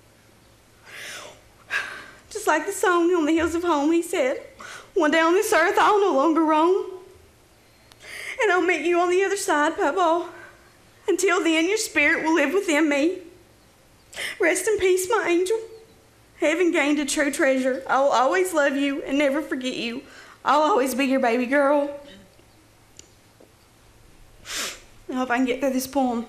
Speaker 5: Just like the song on the hills of home, he said, "One day on this earth I'll no longer roam. And I'll meet you on the other side, Papa. Until then, your spirit will live within me. Rest in peace, my angel. Having gained a true treasure, I will always love you and never forget you. I'll always be your baby girl." I hope I can get through this poem.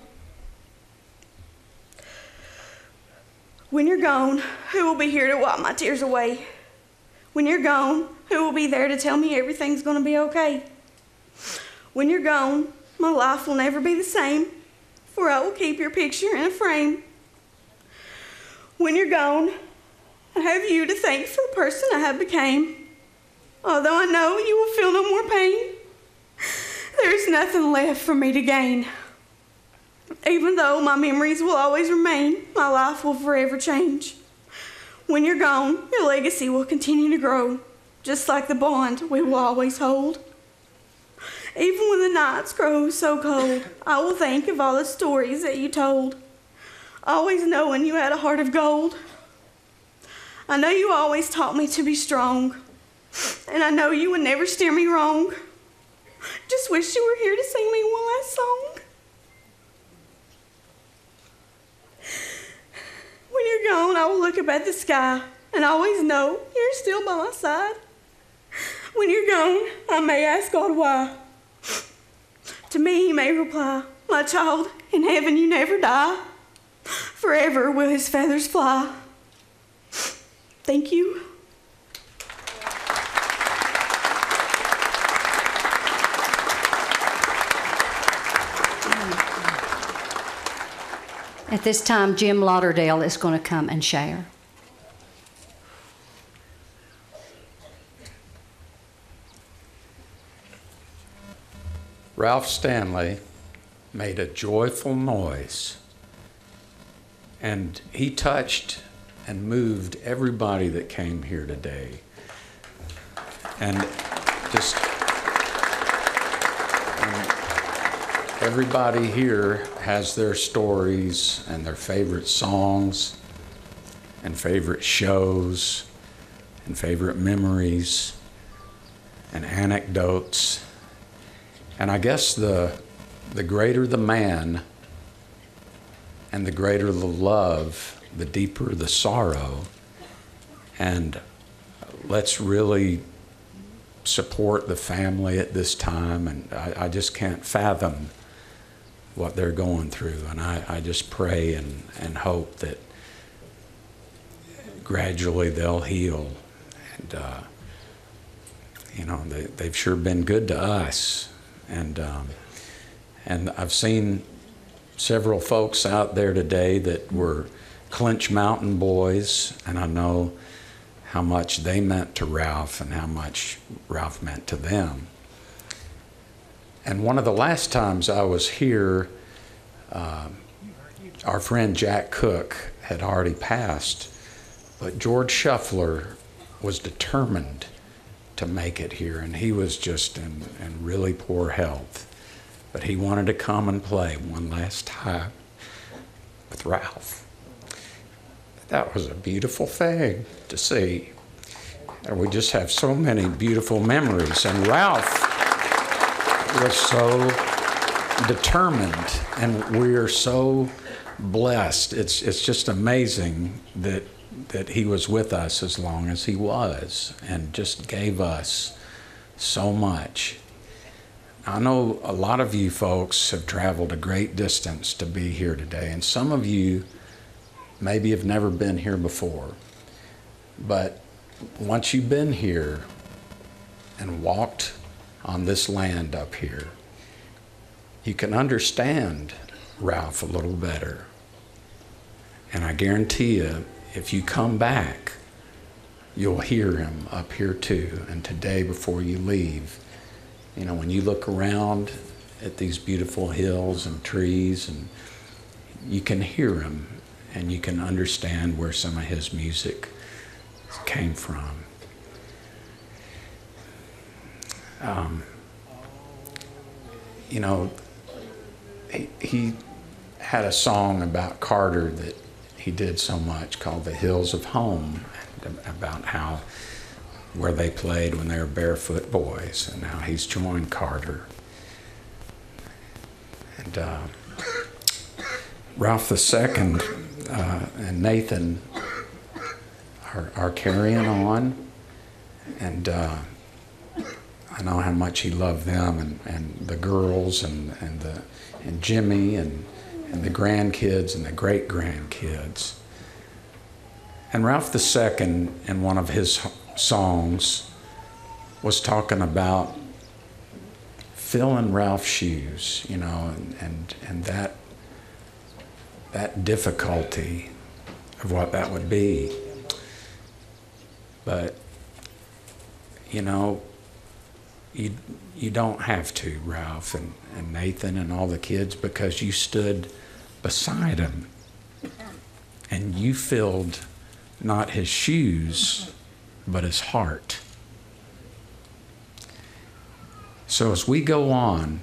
Speaker 5: When you're gone, who will be here to wipe my tears away? When you're gone, who will be there to tell me everything's going to be okay? When you're gone, my life will never be the same, for I will keep your picture in a frame. When you're gone, I have you to thank for the person I have became. Although I know you will feel no more pain, there is nothing left for me to gain. Even though my memories will always remain, my life will forever change. When you're gone, your legacy will continue to grow, just like the bond we will always hold. Even when the nights grow so cold, I will think of all the stories that you told, always knowing you had a heart of gold. I know you always taught me to be strong, and I know you would never steer me wrong. Just wish you were here to sing me one last song. When you're gone, I will look up at the sky and always know you're still by my side. When you're gone, I may ask God why. To me he may reply, "My child, in heaven you never die. Forever will his feathers fly." Thank you.
Speaker 2: At this time, Jim Lauderdale is going to come and share.
Speaker 6: Ralph Stanley made a joyful noise, and he touched and moved everybody that came here today. And just and everybody here has their stories and their favorite songs and favorite shows and favorite memories and anecdotes. And I guess the the greater the man and the greater the love, the deeper the sorrow. And let's really support the family at this time. And I, I just can't fathom what they're going through. And I, I just pray and, and hope that gradually they'll heal. And, uh, you know, they, they've sure been good to us. And, um, and I've seen several folks out there today that were Clinch Mountain boys, and I know how much they meant to Ralph and how much Ralph meant to them. And one of the last times I was here, uh, our friend Jack Cook had already passed, but George Shuffler was determined to make it here, and he was just in, in really poor health. But he wanted to come and play one last time with Ralph. That was a beautiful thing to see. And we just have so many beautiful memories. And Ralph was so determined, and we are so blessed. It's it's just amazing that that he was with us as long as he was and just gave us so much. I know a lot of you folks have traveled a great distance to be here today, and some of you maybe have never been here before. But once you've been here and walked on this land up here, you can understand Ralph a little better. And I guarantee you, if you come back, you'll hear him up here too. And today, before you leave, you know, when you look around at these beautiful hills and trees, and you can hear him and you can understand where some of his music came from. Um, you know, he, he had a song about Carter that he did so much called The Hills of Home, about how where they played when they were barefoot boys, and now he's joined Carter. And uh, Ralph the Second uh, and Nathan are, are carrying on, and uh, I know how much he loved them, and, and the girls, and, and, the, and Jimmy, and, and the grandkids, and the great-grandkids. And Ralph the Second, in one of his songs, was talking about filling Ralph's shoes, you know, and, and, and that, that difficulty of what that would be. But, you know, you, you don't have to, Ralph and, and Nathan and all the kids, because you stood beside him and you filled not his shoes, but his heart. So as we go on,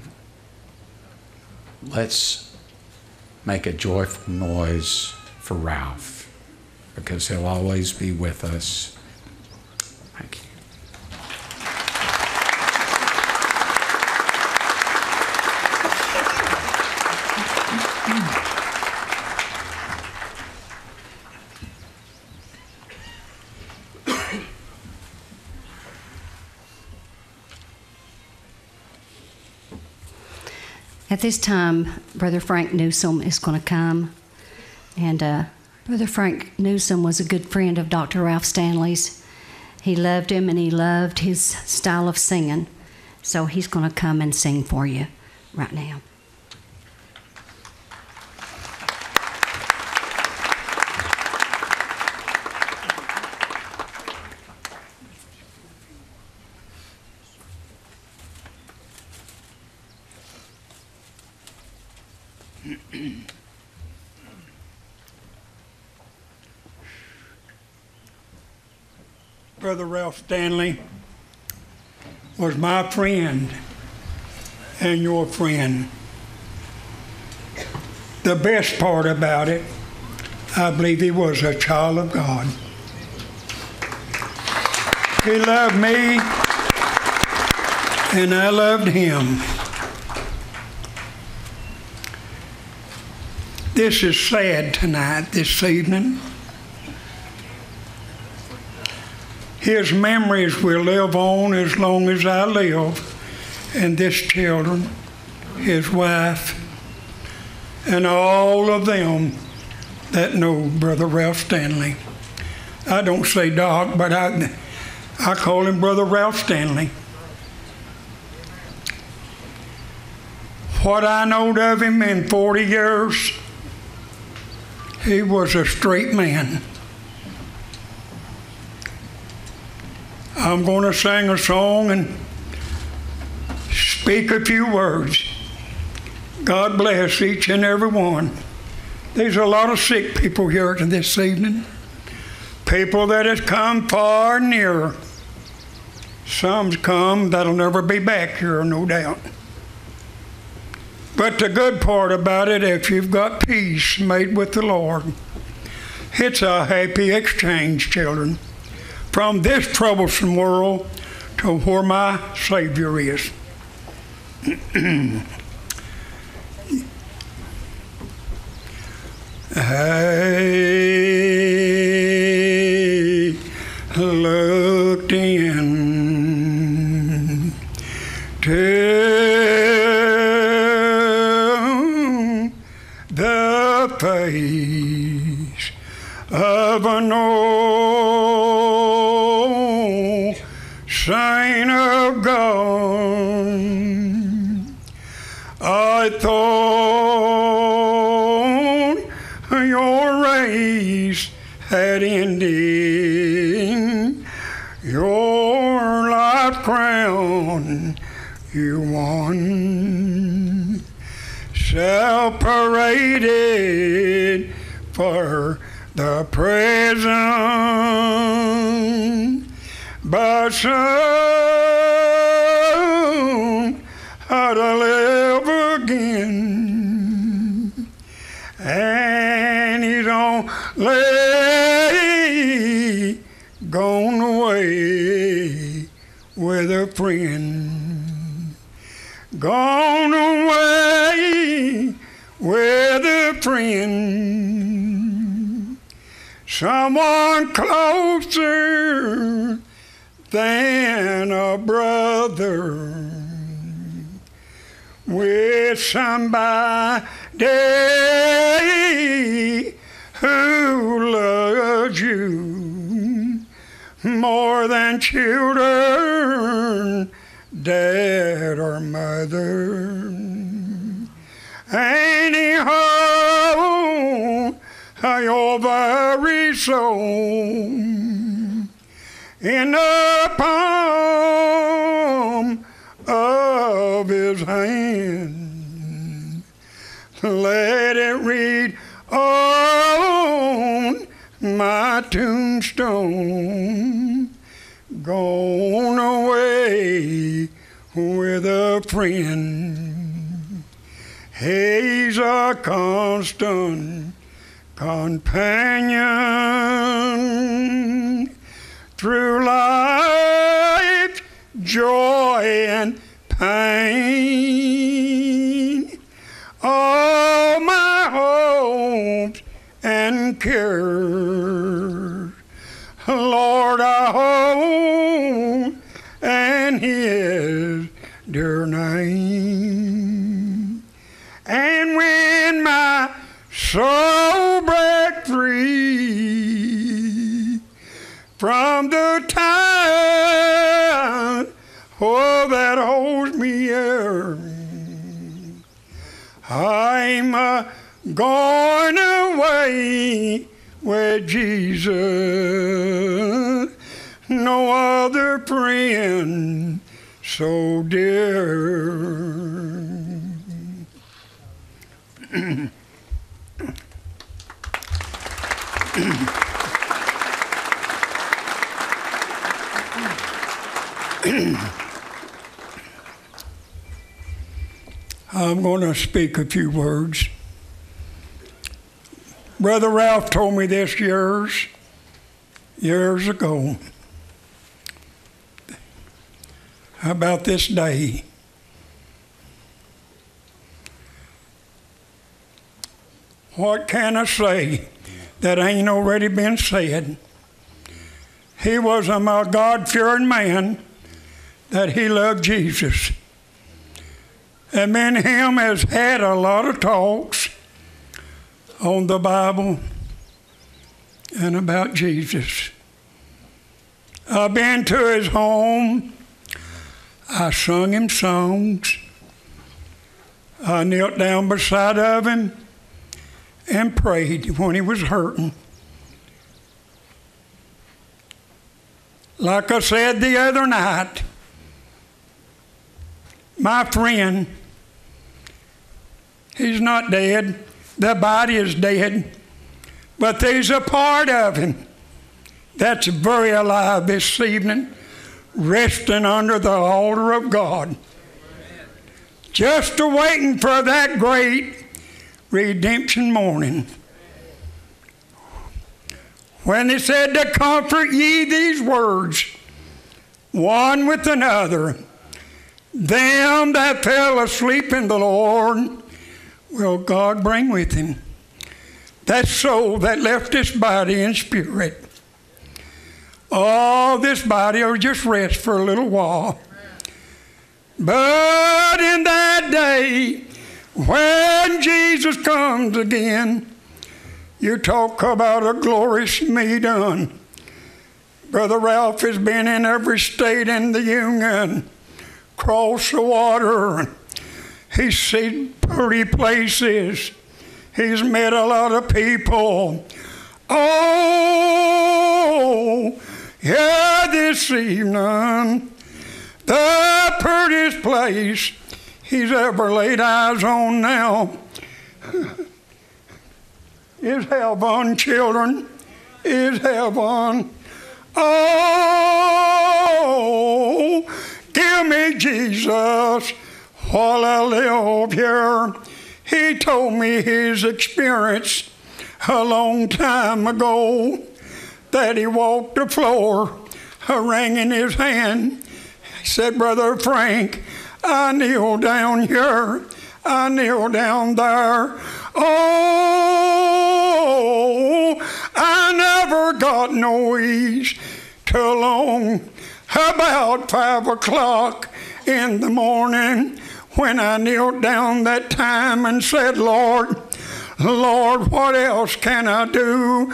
Speaker 6: let's make a joyful noise for Ralph, because he'll always be with us. Thank you.
Speaker 2: At this time, Brother Frank Newsom is going to come. And uh, Brother Frank Newsom was a good friend of Doctor Ralph Stanley's. He loved him and he loved his style of singing. So he's going to come and sing for you right now.
Speaker 7: Brother Ralph Stanley, was my friend and your friend. The best part about it, I believe he was a child of God. He loved me, and I loved him. This is sad tonight, this evening. His memories will live on as long as I live, and this children, his wife, and all of them that know Brother Ralph Stanley. I don't say Doc, but I, I call him Brother Ralph Stanley. What I knowed of him in forty years, he was a straight man. I'm going to sing a song and speak a few words. God bless each and every one. There's a lot of sick people here this evening. People that has come far and near. Some's come that'll never be back here, no doubt. But the good part about it, if you've got peace made with the Lord, it's a happy exchange, children, from this troublesome world to where my Savior is. I looked in to the face of an old saint of God. I thought your race had ended, your life crown you won, separated for the present, but soon how to live again, and he's only gone away with a friend, gone away with a friend, someone closer than a brother, with somebody who loves you more than children, dad or mother. And he holds your very soul in the palm of his hand. Let it read on my tombstone, gone away with a friend. He's a constant companion through life, joy and pain. All my hopes and cares, Lord, I hold in His dear name. And when my soul breaks free from the tie, oh, that holds me here, I'm uh, going away with Jesus, no other friend so dear. I'm going to speak a few words. Brother Ralph told me this years, years ago, about this day. What can I say that ain't already been said? He was a God-fearing man, that he loved Jesus. And me and him has had a lot of talks on the Bible and about Jesus. I've been to his home. I sung him songs. I knelt down beside of him and prayed when he was hurting. Like I said the other night, my friend, he's not dead. The body is dead. But there's a part of him that's very alive this evening, resting under the altar of God. Just waiting for that great redemption morning. When he said to comfort ye these words, one with another, them that fell asleep in the Lord will God bring with him. That soul that left this body in spirit. All this body will just rest for a little while. But in that day, when Jesus comes again, you talk about a glorious me done. Brother Ralph has been in every state in the Union, crossed the water. He's seen pretty places. He's met a lot of people. Oh, yeah, this evening, the prettiest place he's ever laid eyes on now is heaven, children, is heaven. Oh, give me Jesus while I live here. He told me his experience a long time ago, that he walked the floor, a ring in his hand. He said, Brother Frank, I kneel down here, I kneel down there. Oh, I never got no ease till long about five o'clock in the morning, when I knelt down that time and said, Lord, Lord, what else can I do?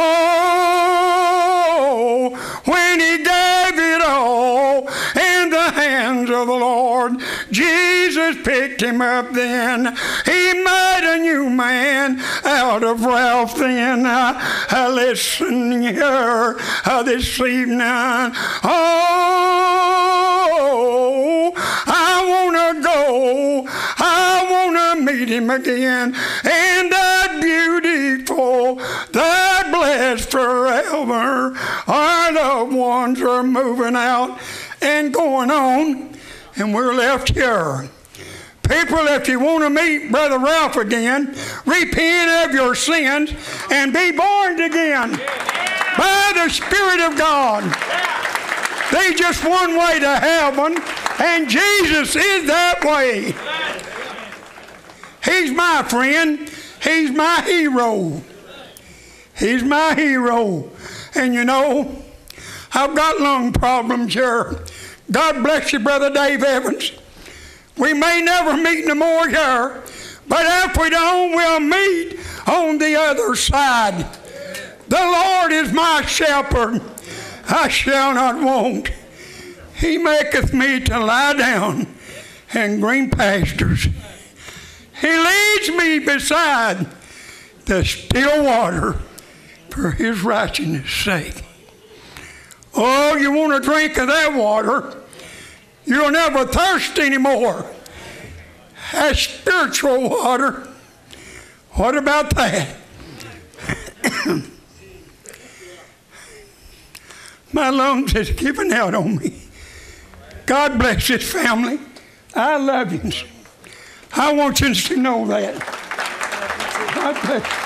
Speaker 7: Oh, when he gave it all in the hands of the Lord, Jesus picked him up then. He made a new man out of Ralph then. Uh, uh, listen here uh, this evening. Oh, I want to go. I want to meet him again. And that beautiful, that blessed forever. Our loved ones are moving out and going on, and we're left here. People, if you want to meet Brother Ralph again, repent of your sins and be born again by the Spirit of God. There's just one way to heaven, and Jesus is that way. He's my friend. He's my hero. He's my hero. And you know, I've got lung problems here. God bless you, Brother Dave Evans. We may never meet no more here, but if we don't, we'll meet on the other side. The Lord is my shepherd. I shall not want. He maketh me to lie down in green pastures. He leads me beside the still water for his righteousness' sake. Oh, you want a drink of that water? You'll never thirst anymore. That's spiritual water. What about that? My lungs is giving out on me. God bless his family. I love him. I want you to know that. God bless you.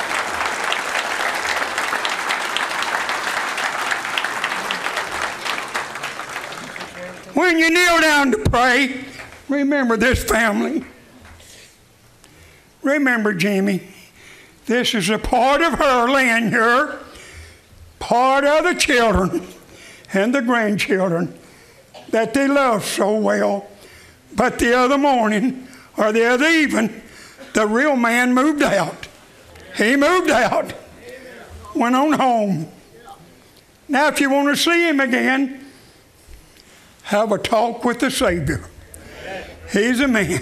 Speaker 7: When you kneel down to pray, remember this family. Remember, Jimmy, this is a part of her laying here, part of the children and the grandchildren that they love so well. But the other morning, or the other evening, the real man moved out. He moved out, went on home. Now, if you want to see him again, have a talk with the Savior. He's a man.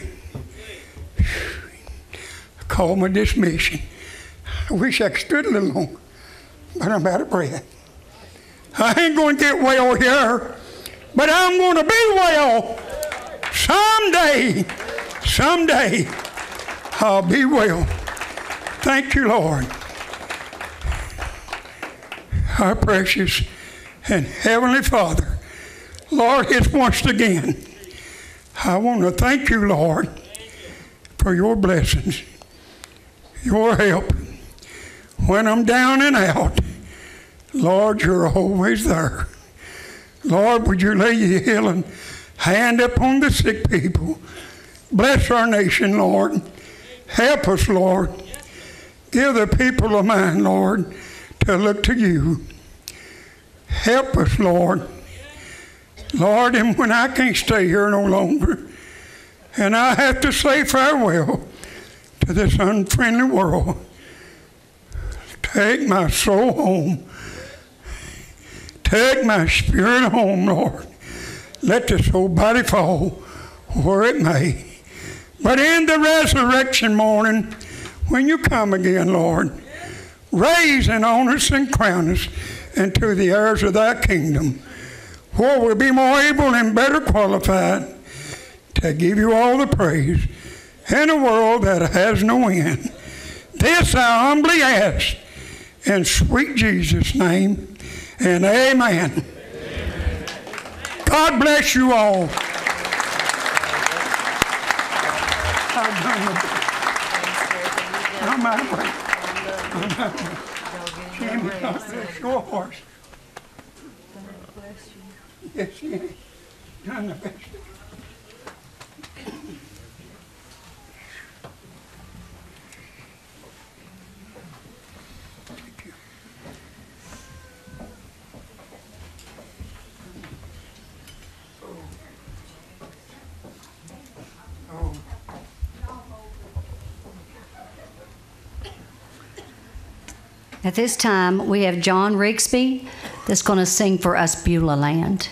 Speaker 7: I call my dismission. I wish I could stood a little longer, but I'm out of breath. I ain't going to get well here, but I'm going to be well. Someday, someday, I'll be well. Thank you, Lord. Our precious and Heavenly Father, Lord, it's once again, I want to thank you, Lord, for your blessings, your help. When I'm down and out, Lord, you're always there. Lord, would you lay your healing hand upon the sick people? Bless our nation, Lord. Help us, Lord. Give the people of mine, Lord, to look to you. Help us, Lord. Lord, and when I can't stay here no longer, and I have to say farewell to this unfriendly world, take my soul home. Take my spirit home, Lord. Let this old body fall where it may. But in the resurrection morning, when you come again, Lord, raise and honor us and crown us into the heirs of thy kingdom, where we'll be more able and better qualified to give you all the praise in a world that has no end. This I humbly ask in sweet Jesus' name, and amen. Amen. God bless you all. I'm out of breath. I'm out of breath. Jimmy, God bless your horse. Yes, he is. Done the best. Thank you. Oh.
Speaker 2: At this time, we have John Rigsby that's going to sing for us Beulah Land.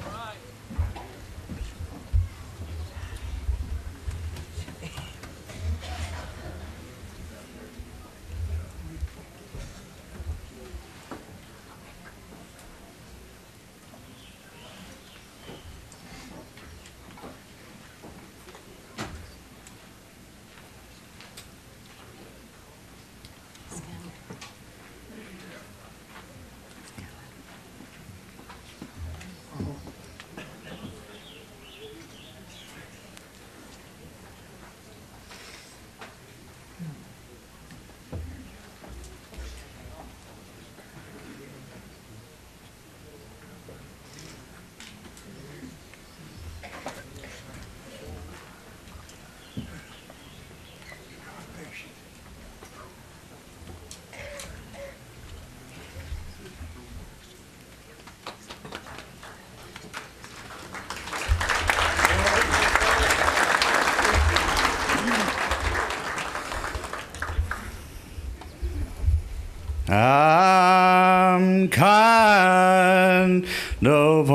Speaker 8: I'm kind of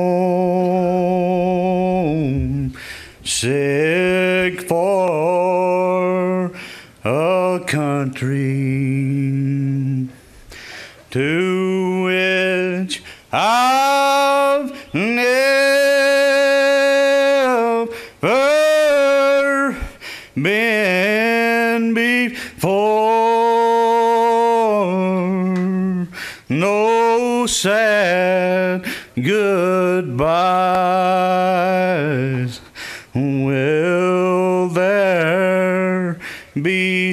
Speaker 8: home, sick for a country to which I've never been before. No sad goodbyes will there be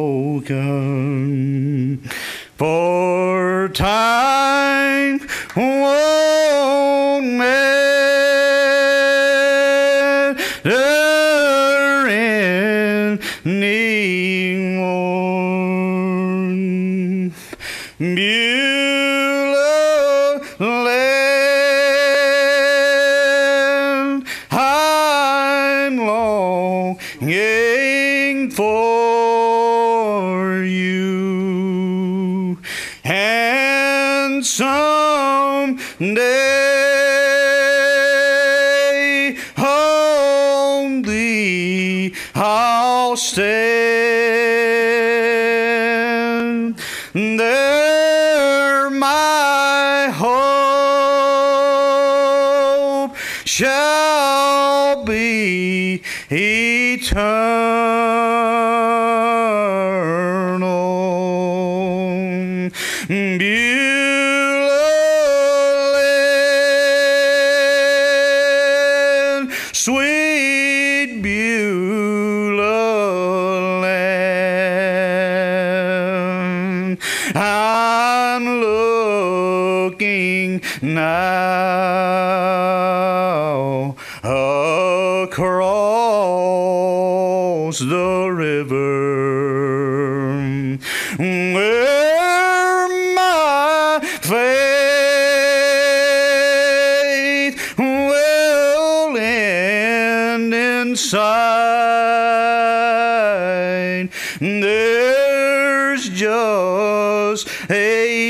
Speaker 8: spoken. For time won't matter anymore. Beulah land, I'm longing for you, and someday on thee I'll stand. There my hope shall be eternal. Beulah land, sweet Beulah land, I'm looking now across the river where my faith will end in sight. There's just a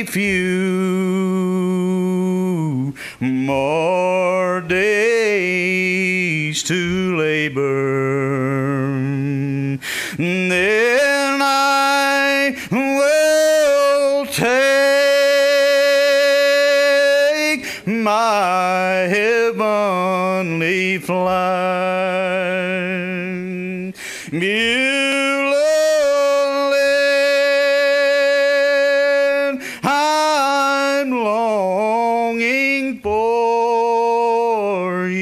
Speaker 8: few more days to labor, then I will take my heavenly flight. Beulah land, I'm longing for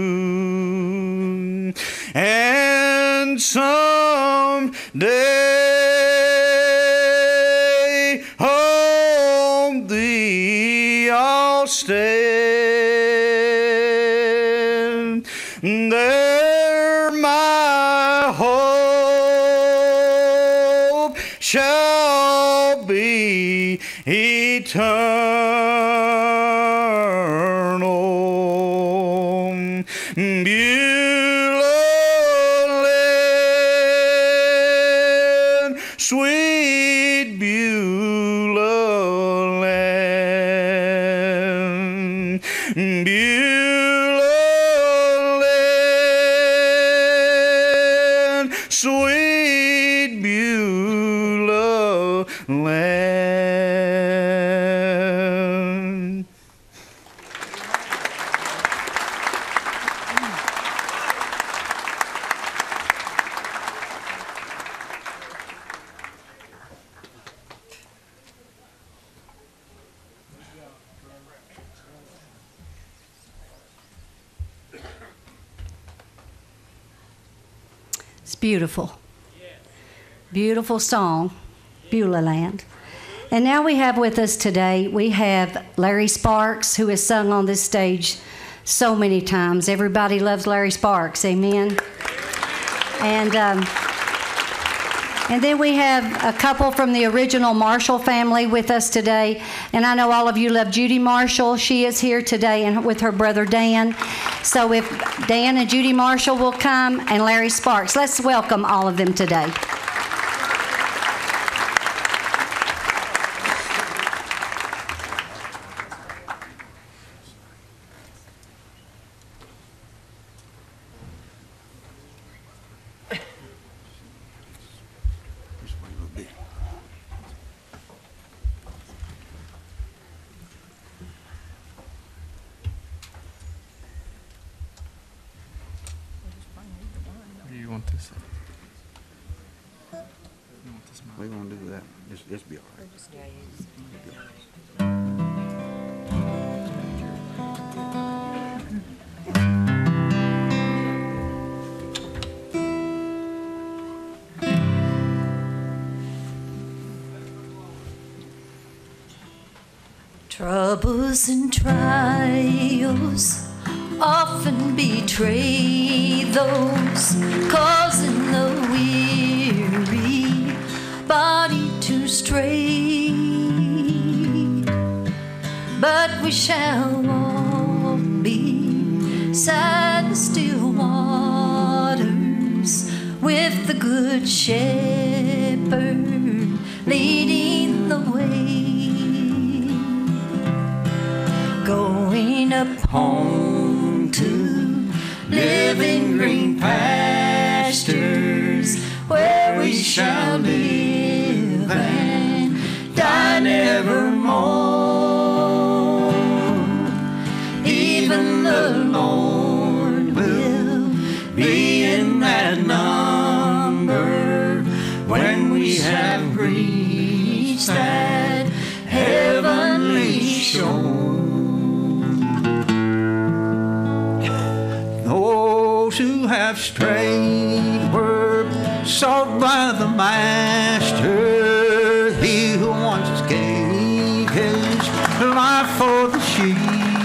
Speaker 8: you, and someday on thee I'll stand. There my hope shall be eternal. Beulah land, sweet Beulah land, Beulah land, sweet Beulah land.
Speaker 2: It's beautiful. Beautiful song, Beulah Land. And now we have with us today, we have Larry Sparks, who has sung on this stage so many times. Everybody loves Larry Sparks, amen? And, um, and then we have a couple from the original Marshall family with us today. And I know all of you love Judy Marshall. She is here today and with her brother Dan. So if Dan and Judy Marshall will come, and Larry Sparks, let's welcome all of them today.
Speaker 9: Do you want this?
Speaker 10: We're gonna do that. This this be all right.
Speaker 9: Troubles and trials often betray those causing the weary body to stray. But we shall all be beside the still waters with the good shepherd leading the way. Going up home to living green pastures where we shall live and die nevermore. Even the Lord will be in that number when we have reached that heavenly shore.
Speaker 10: Those who have strayed were sought by the Master. He who once gave his life for the sheep.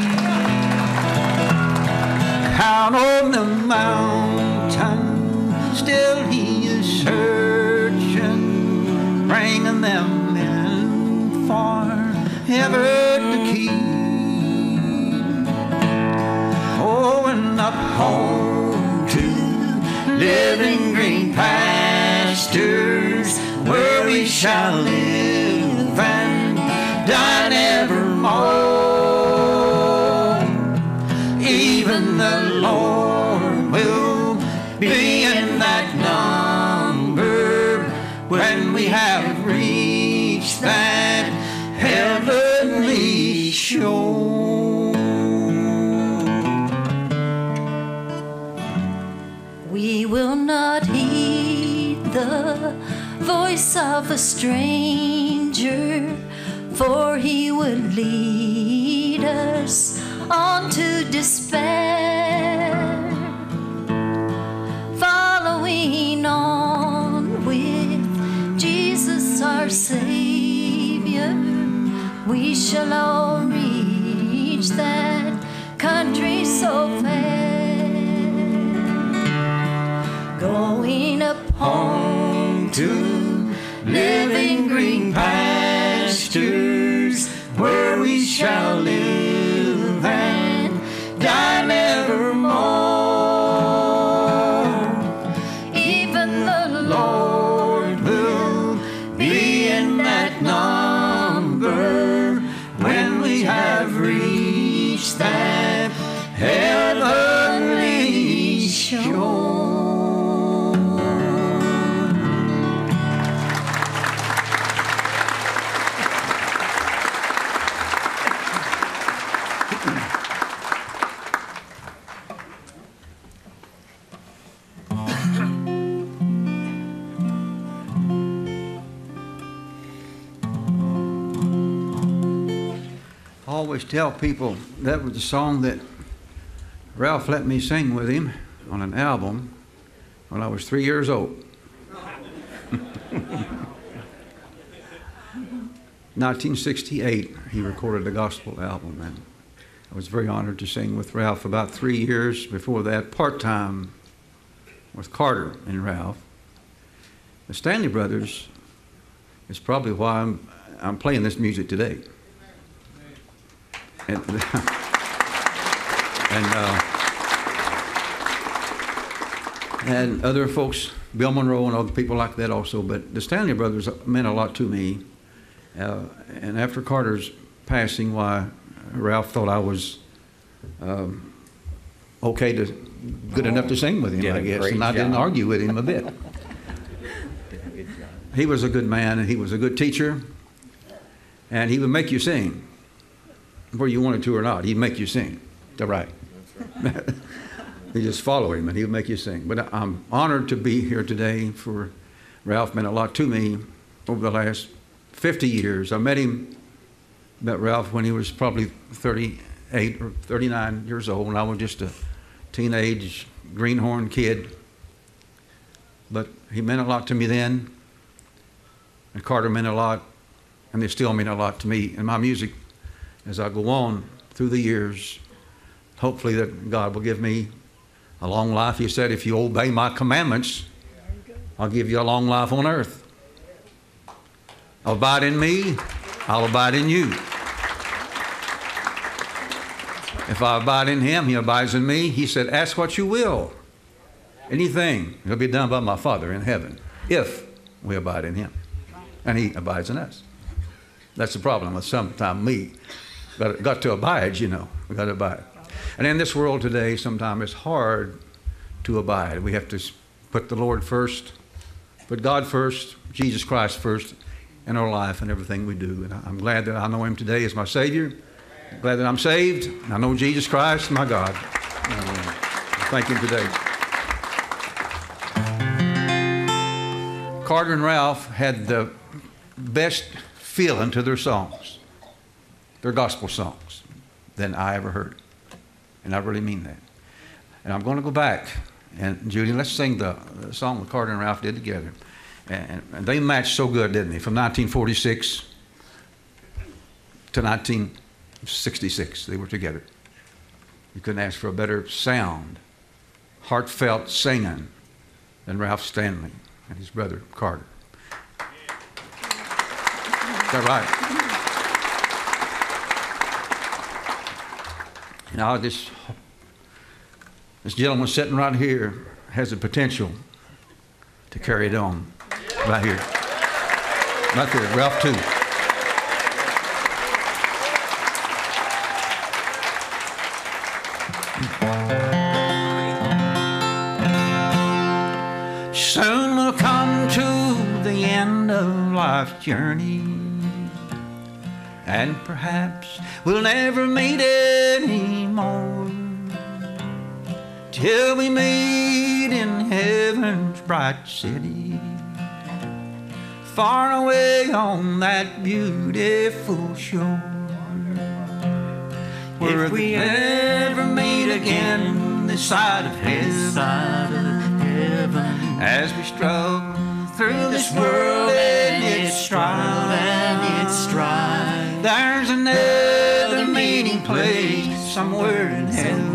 Speaker 10: Out on the mountain, still he is searching, bringing them in forever to keep. Oh, and up home to living green pastures where we shall live and die nevermore. Even the Lord will be in that number when we have reached that heavenly shore.
Speaker 9: We will not heed the voice of a stranger, for he would lead us on to despair. Following on with Jesus our Savior, we shall all reach that country so fair. Going up home to living green pastures where we shall live and die nevermore. Even the Lord will be in that number when we have reached that heavenly shore.
Speaker 10: I always tell people that was the song that Ralph let me sing with him on an album when I was three years old. nineteen sixty-eight, he recorded a gospel album, and I was very honored to sing with Ralph. About three years before that, part-time with Carter and Ralph. The Stanley Brothers is probably why I'm, I'm playing this music today. And, and uh, and other folks, Bill Monroe and other people like that also, but the Stanley Brothers meant a lot to me. Uh, and after Carter's passing, why Ralph thought I was um, okay to, good enough to sing with him,
Speaker 6: Did
Speaker 10: I
Speaker 6: a
Speaker 10: guess,
Speaker 6: great
Speaker 10: and I didn't
Speaker 6: job.
Speaker 10: argue with him a bit. He was a good man, and he was a good teacher, and he would make you sing. Whether you wanted to or not, he'd make you sing. All right. You just follow him, and he'll make you sing. But I'm honored to be here today. For Ralph meant a lot to me over the last fifty years. I met him, met Ralph when he was probably thirty-eight or thirty-nine years old, and I was just a teenage greenhorn kid. But he meant a lot to me then, and Carter meant a lot, and they still mean a lot to me. And my music as I go on through the years, hopefully that God will give me a long life. He said, if you obey my commandments, I'll give you a long life on earth. Abide in me, I'll abide in you. If I abide in him, he abides in me. He said, ask what you will. Anything, it'll be done by my Father in heaven, if we abide in him. And he abides in us. That's the problem with sometimes me. Got, got to abide, you know. We got to abide. And in this world today, sometimes it's hard to abide. We have to put the Lord first, put God first, Jesus Christ first in our life and everything we do. And I'm glad that I know him today as my Savior. I'm glad that I'm saved. I know Jesus Christ, my God. I thank him today. Carter and Ralph had the best feeling to their songs, their gospel songs, than I ever heard. And I really mean that. And I'm going to go back. And Judy, let's sing the, the song that Carter and Ralph did together. And, and they matched so good, didn't they? From nineteen forty-six to nineteen sixty-six, they were together. You couldn't ask for a better sound, heartfelt singing than Ralph Stanley and his brother Carter. Is that right? Now, this, this gentleman sitting right here has the potential to carry it on. Right here. Right there, Ralph too.
Speaker 9: Soon we'll come to the end of life's journey, and perhaps we'll never meet anymore, till we meet in heaven's bright city, far away on that beautiful shore. If we ever meet again this side of heaven, as we struggle through this world and its strife, and its strife, there's another meeting place somewhere in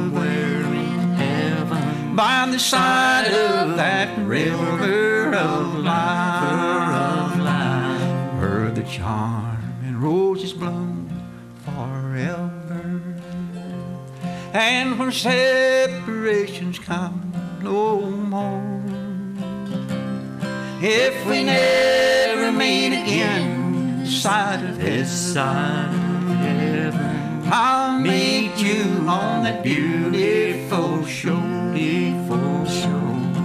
Speaker 9: heaven, by the side of that river of life, where the charm and roses bloom forever, and where separations come no more. If we never meet again this side of heaven, I'll meet you on that beautiful shore, beautiful shore.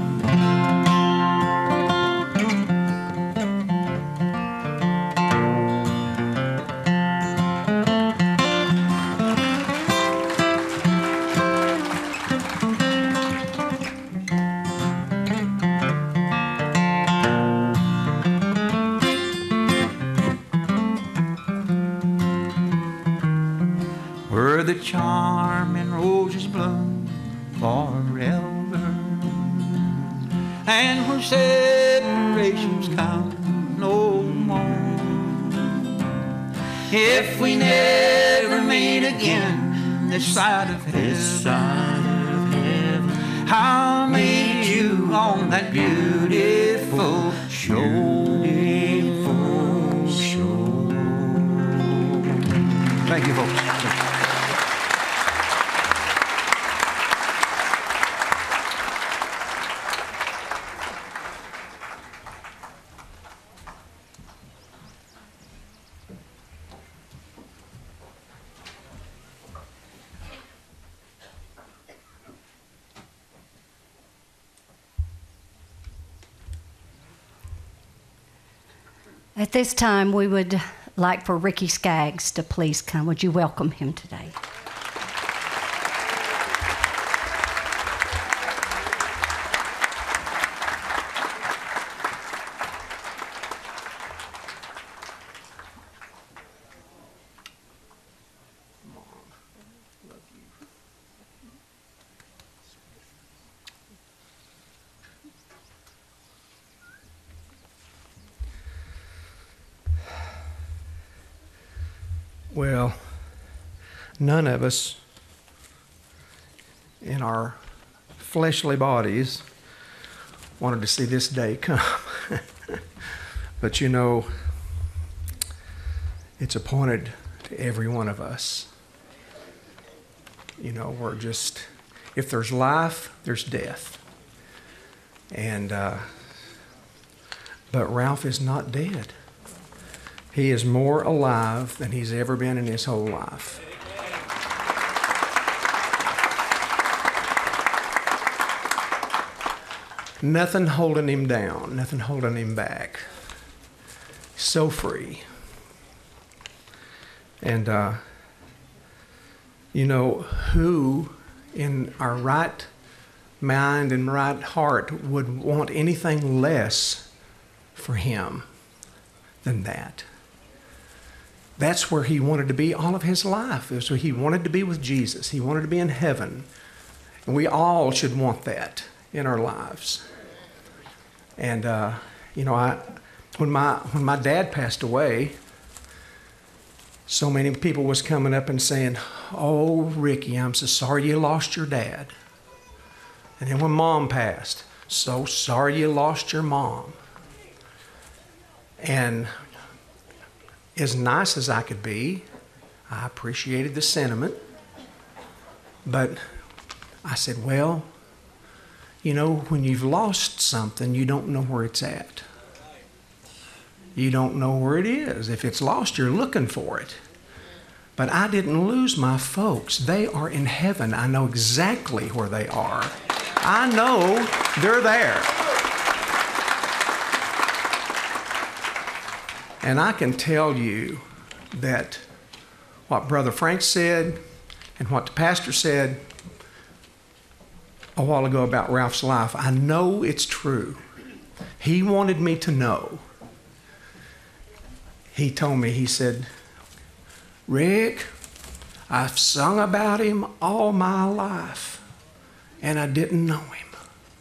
Speaker 9: The charm and roses bloom forever, and where separations come no more. If we never meet again this side of heaven, I'll meet you on that beautiful shore, beautiful shore. Thank you, folks.
Speaker 2: At this time, we would like for Ricky Skaggs to please come. Would you welcome him today?
Speaker 11: Well, none of us in our fleshly bodies wanted to see this day come. But you know, it's appointed to every one of us. You know, we're just, if there's life, there's death. And, uh, but Ralph is not dead. He is more alive than he's ever been in his whole life. Nothing holding him down, nothing holding him back. So free. And, uh, you know, who in our right mind and right heart would want anything less for him than that? That's where he wanted to be all of his life. So he wanted to be with Jesus. He wanted to be in heaven. And we all should want that in our lives. And, uh, you know, I, when my, when my dad passed away, so many people was coming up and saying, "Oh, Ricky, I'm so sorry you lost your dad." And then when Mom passed, "So sorry you lost your mom." And as nice as I could be, I appreciated the sentiment. But I said, well, you know, when you've lost something, you don't know where it's at. You don't know where it is. If it's lost, you're looking for it. But I didn't lose my folks. They are in heaven. I know exactly where they are. I know they're there. And I can tell you that what Brother Frank said and what the pastor said a while ago about Ralph's life, I know it's true. He wanted me to know. He told me, he said, "Rick, I've sung about him all my life, and I didn't know him."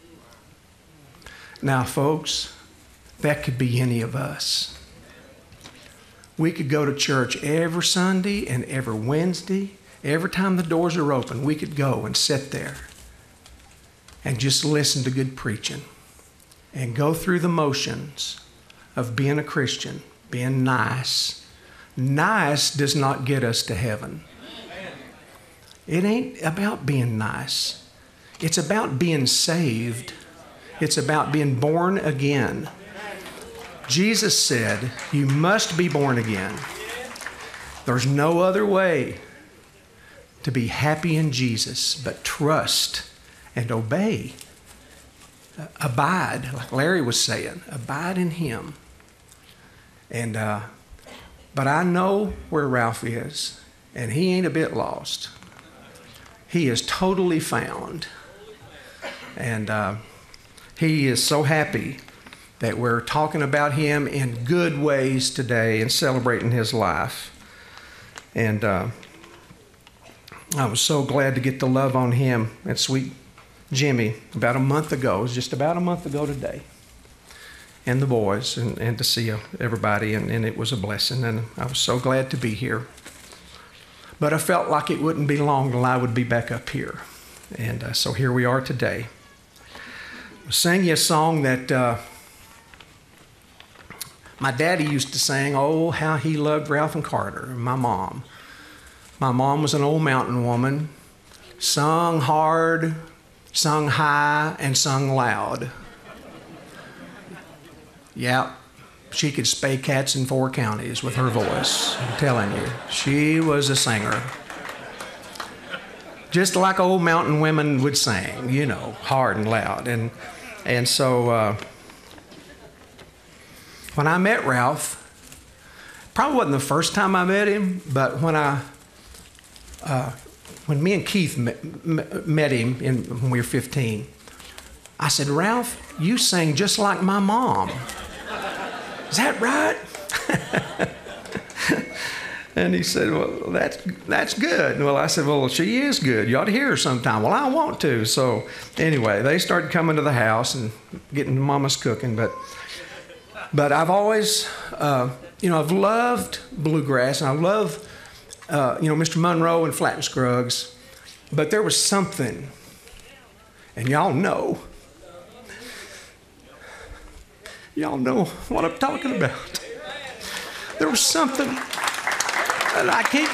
Speaker 11: Now, folks, that could be any of us. We could go to church every Sunday and every Wednesday. Every time the doors are open, we could go and sit there and just listen to good preaching and go through the motions of being a Christian, being nice. Nice does not get us to heaven. It ain't about being nice. It's about being saved. It's about being born again. Jesus said, you must be born again. There's no other way to be happy in Jesus but trust and obey. Abide, like Larry was saying, abide in Him. And uh, but I know where Ralph is, and he ain't a bit lost. He is totally found. And uh, he is so happy that we're talking about him in good ways today and celebrating his life. And uh, I was so glad to get to love on him and sweet Jimmy about a month ago. It was just about a month ago today. And the boys, and, and to see everybody, and, and it was a blessing. And I was so glad to be here. But I felt like it wouldn't be long till I would be back up here. And uh, so here we are today. I sang you a song that uh, my daddy used to sing, oh, how he loved Ralph and Carter, and my mom. My mom was an old mountain woman, sung hard, sung high, and sung loud. Yeah, she could spay cats in four counties with her voice, I'm telling you. She was a singer. Just like old mountain women would sing, you know, hard and loud. And, and so uh, when I met Ralph, probably wasn't the first time I met him, but when I, uh, when me and Keith met, met him in, when we were fifteen, I said, Ralph, you sing just like my mom. Is that right? And he said, well, that's, that's good. Well, I said, well, she is good. You ought to hear her sometime. Well, I want to. So anyway, they started coming to the house and getting Mama's cooking. But but I've always, uh, you know, I've loved bluegrass, and I love uh, you know, Mister Monroe and Flat and Scruggs, but there was something, and y'all know, y'all know what I'm talking about. There was something that I can't,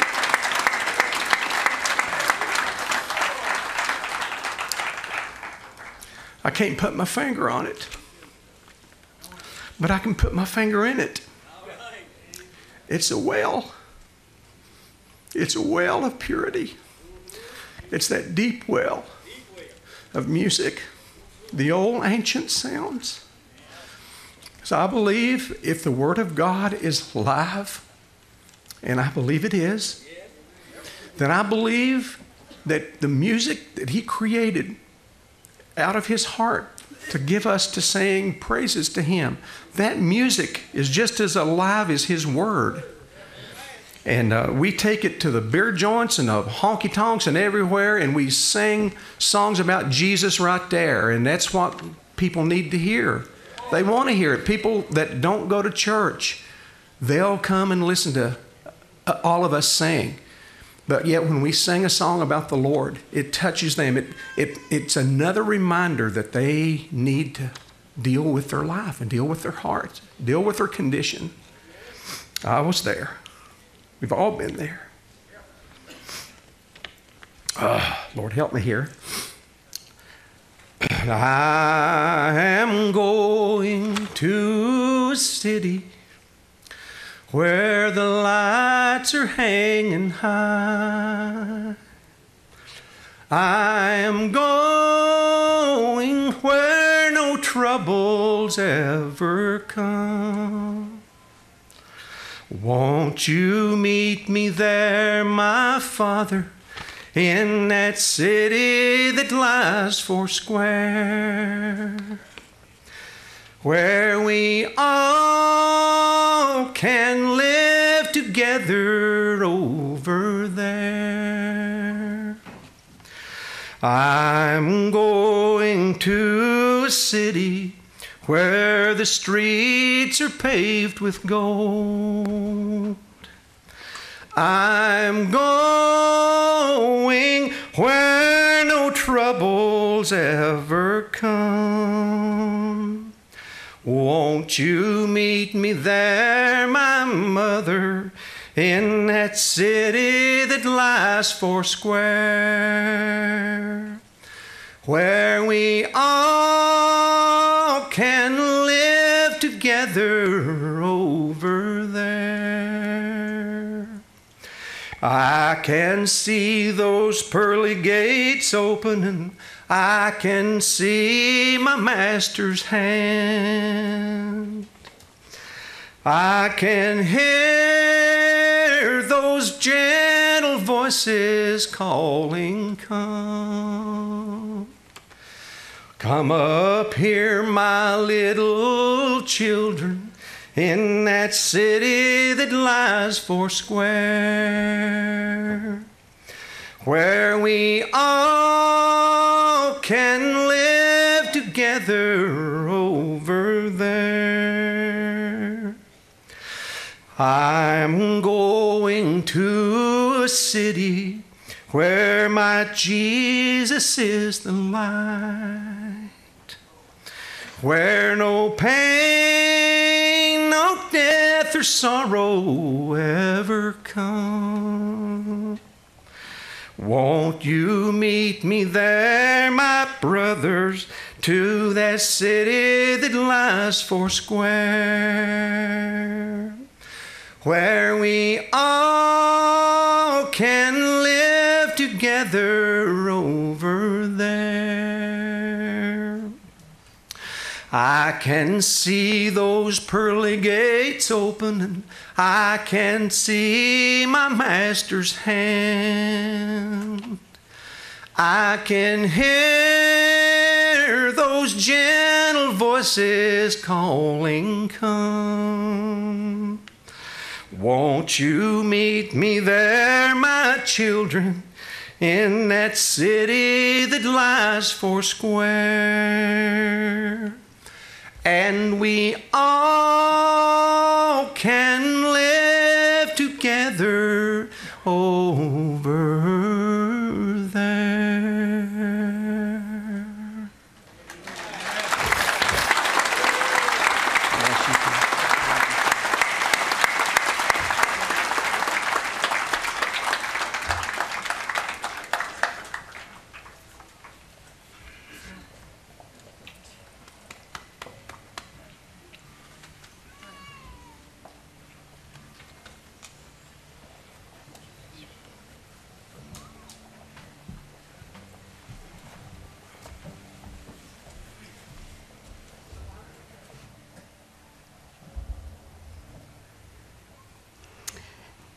Speaker 11: I can't put my finger on it, but I can put my finger in it. It's a well. It's a well of purity. It's that deep well of music, the old ancient sounds. So I believe if the Word of God is live, and I believe it is, then I believe that the music that He created out of His heart to give us to sing praises to Him, that music is just as alive as His Word. And uh, we take it to the beer joints and the honky-tonks and everywhere, and we sing songs about Jesus right there. And that's what people need to hear. They want to hear it. People that don't go to church, they'll come and listen to uh, all of us sing. But yet when we sing a song about the Lord, it touches them. It, it, it's another reminder that they need to deal with their life and deal with their hearts, deal with their condition. I was there. We've all been there. Uh, Lord, help me here. I am going to a city where the lights are hanging high. I am going where no troubles ever come. Won't you meet me there, my Father, in that city that lies four square, where we all can live together over there. I'm going to a city where the streets are paved with gold. I'm going where no troubles ever come. Won't you meet me there, my mother, in that city that lies four square, where we all can live together over there. I can see those pearly gates opening. I can see my Master's hand. I can hear those gentle voices calling, come. Come up here, my little children, in that city that lies four square, where we all can live together over there. I'm going to a city where my Jesus is the light, where no pain, no death or sorrow ever come. Won't you meet me there, my brothers, to that city that lies four square, where we all can live together over there. I can see those pearly gates opening. I can see my Master's hand. I can hear those gentle voices calling, come. Won't you meet me there, my children, in that city that lies four square, and we all can live together. Oh,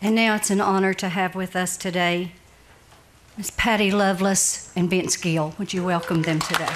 Speaker 2: And now it's an honor to have with us today Miss Patty Lovelace and Vince Gill. Would you welcome them today?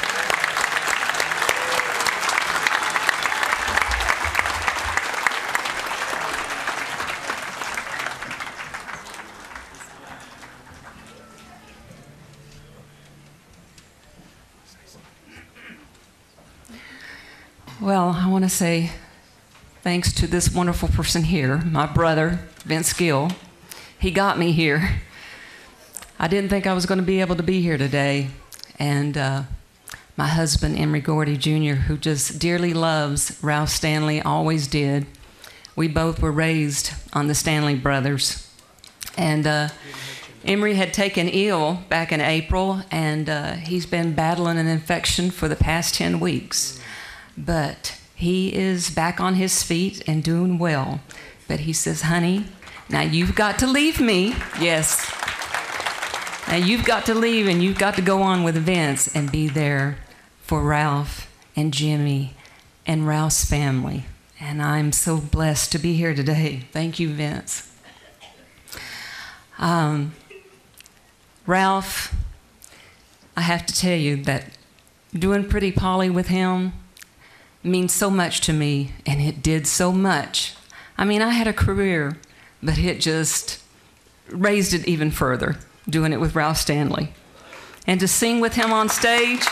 Speaker 12: Well, I want to say thanks to this wonderful person here, my brother, Vince Gill. He got me here. I didn't think I was going to be able to be here today. And uh, my husband, Emery Gordy Junior, who just dearly loves Ralph Stanley, always did. We both were raised on the Stanley Brothers. And uh, Emery had taken ill back in April, and uh, he's been battling an infection for the past ten weeks. But he is back on his feet and doing well. But he says, honey, now you've got to leave me. Yes. Now you've got to leave and you've got to go on with Vince and be there for Ralph and Jimmy and Ralph's family. And I'm so blessed to be here today. Thank you, Vince. Um, Ralph, I have to tell you that doing Pretty Polly with him means so much to me, and it did so much. I mean, I had a career, but it just raised it even further, doing it with Ralph Stanley. And to sing with him on stage,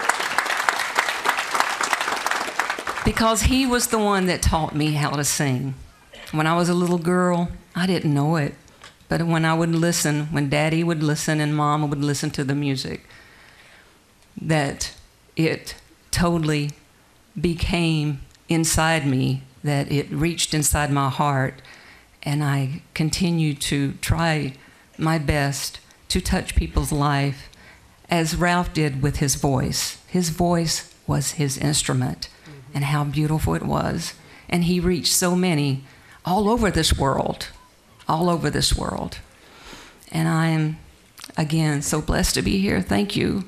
Speaker 12: because he was the one that taught me how to sing. When I was a little girl, I didn't know it, but when I would listen, when Daddy would listen and Mama would listen to the music, that it totally became inside me, that it reached inside my heart, and I continue to try my best to touch people's life as Ralph did with his voice. His voice was his instrument, and how beautiful it was. And he reached so many all over this world, all over this world. And I am, again, so blessed to be here. Thank you.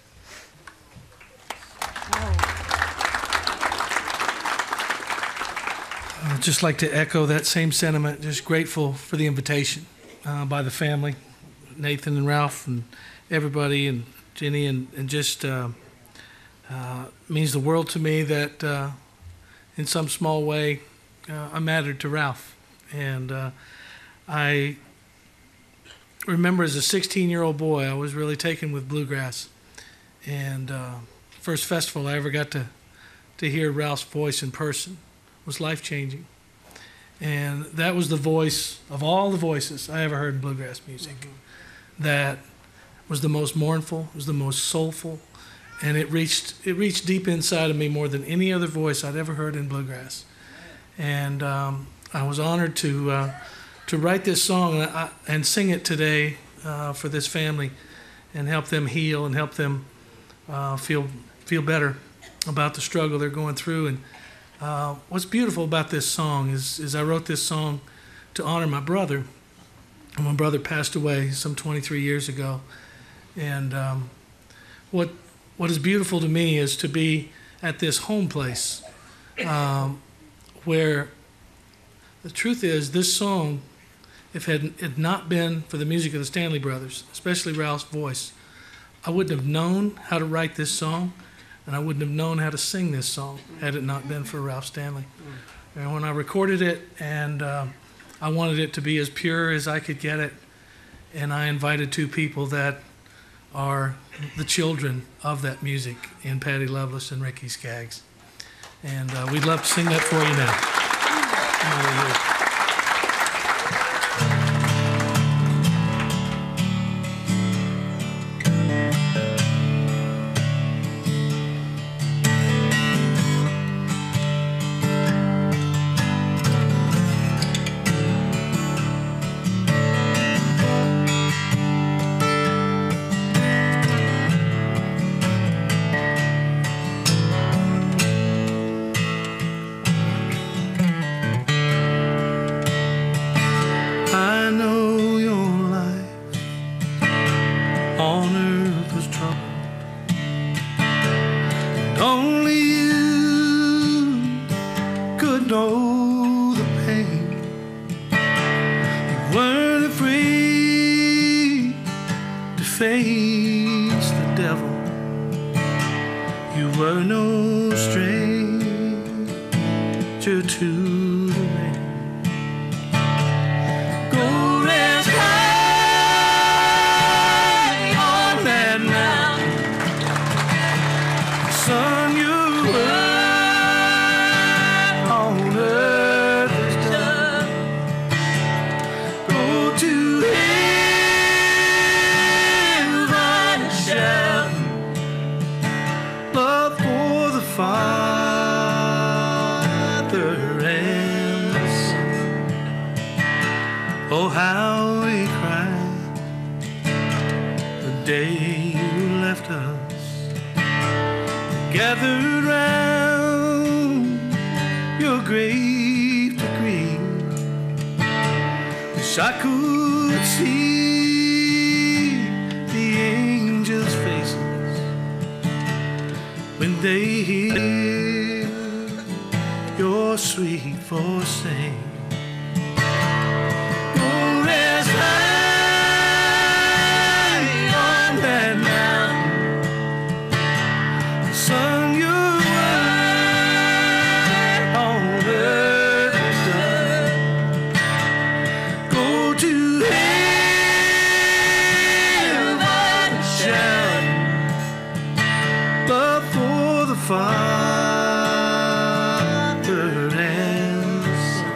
Speaker 13: I'd just like to echo that same sentiment. Just grateful for the invitation uh, by the family, Nathan and Ralph and everybody, and Jenny, and, and just uh, uh, means the world to me that uh, in some small way uh, I mattered to Ralph. And uh, I remember as a sixteen-year-old boy, I was really taken with bluegrass. And uh, first festival I ever got to, to hear Ralph's voice in person was life-changing. And that was the voice of all the voices I ever heard in bluegrass music. Mm-hmm. That was the most mournful, was the most soulful, and it reached it reached deep inside of me more than any other voice I'd ever heard in bluegrass. And um, I was honored to uh, to write this song and, I, and sing it today uh, for this family, and help them heal and help them uh, feel feel better about the struggle they're going through. And Uh, what's beautiful about this song is, is I wrote this song to honor my brother. My brother passed away some twenty-three years ago. And um, what what is beautiful to me is to be at this home place um, where the truth is this song, if it had not been for the music of the Stanley Brothers, especially Ralph's voice, I wouldn't have known how to write this song. And I wouldn't have known how to sing this song had it not been for Ralph Stanley. And when I recorded it, and uh, I wanted it to be as pure as I could get it, and I invited two people that are the children of that music in Patty Lovelace and Ricky Skaggs. And uh, we'd love to sing that for you now. Hallelujah. stranger to the land. Go rest high on that mountain, son, your work on earth is done. Go to heaven and shout love for the Father and the Son. Oh, how we cried the day you left us, gathered round your grave to grieve. Wish I could see the angels' faces when they hear your sweet voice sing. Go rest high on that mountain, son, your work on earth is done. Go to heaven and shout love for the Father and the Son.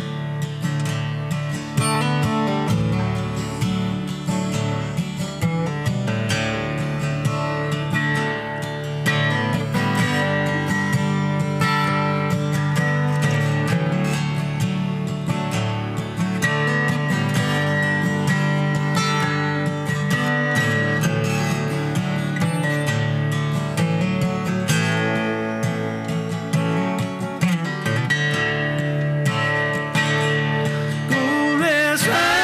Speaker 13: Go rest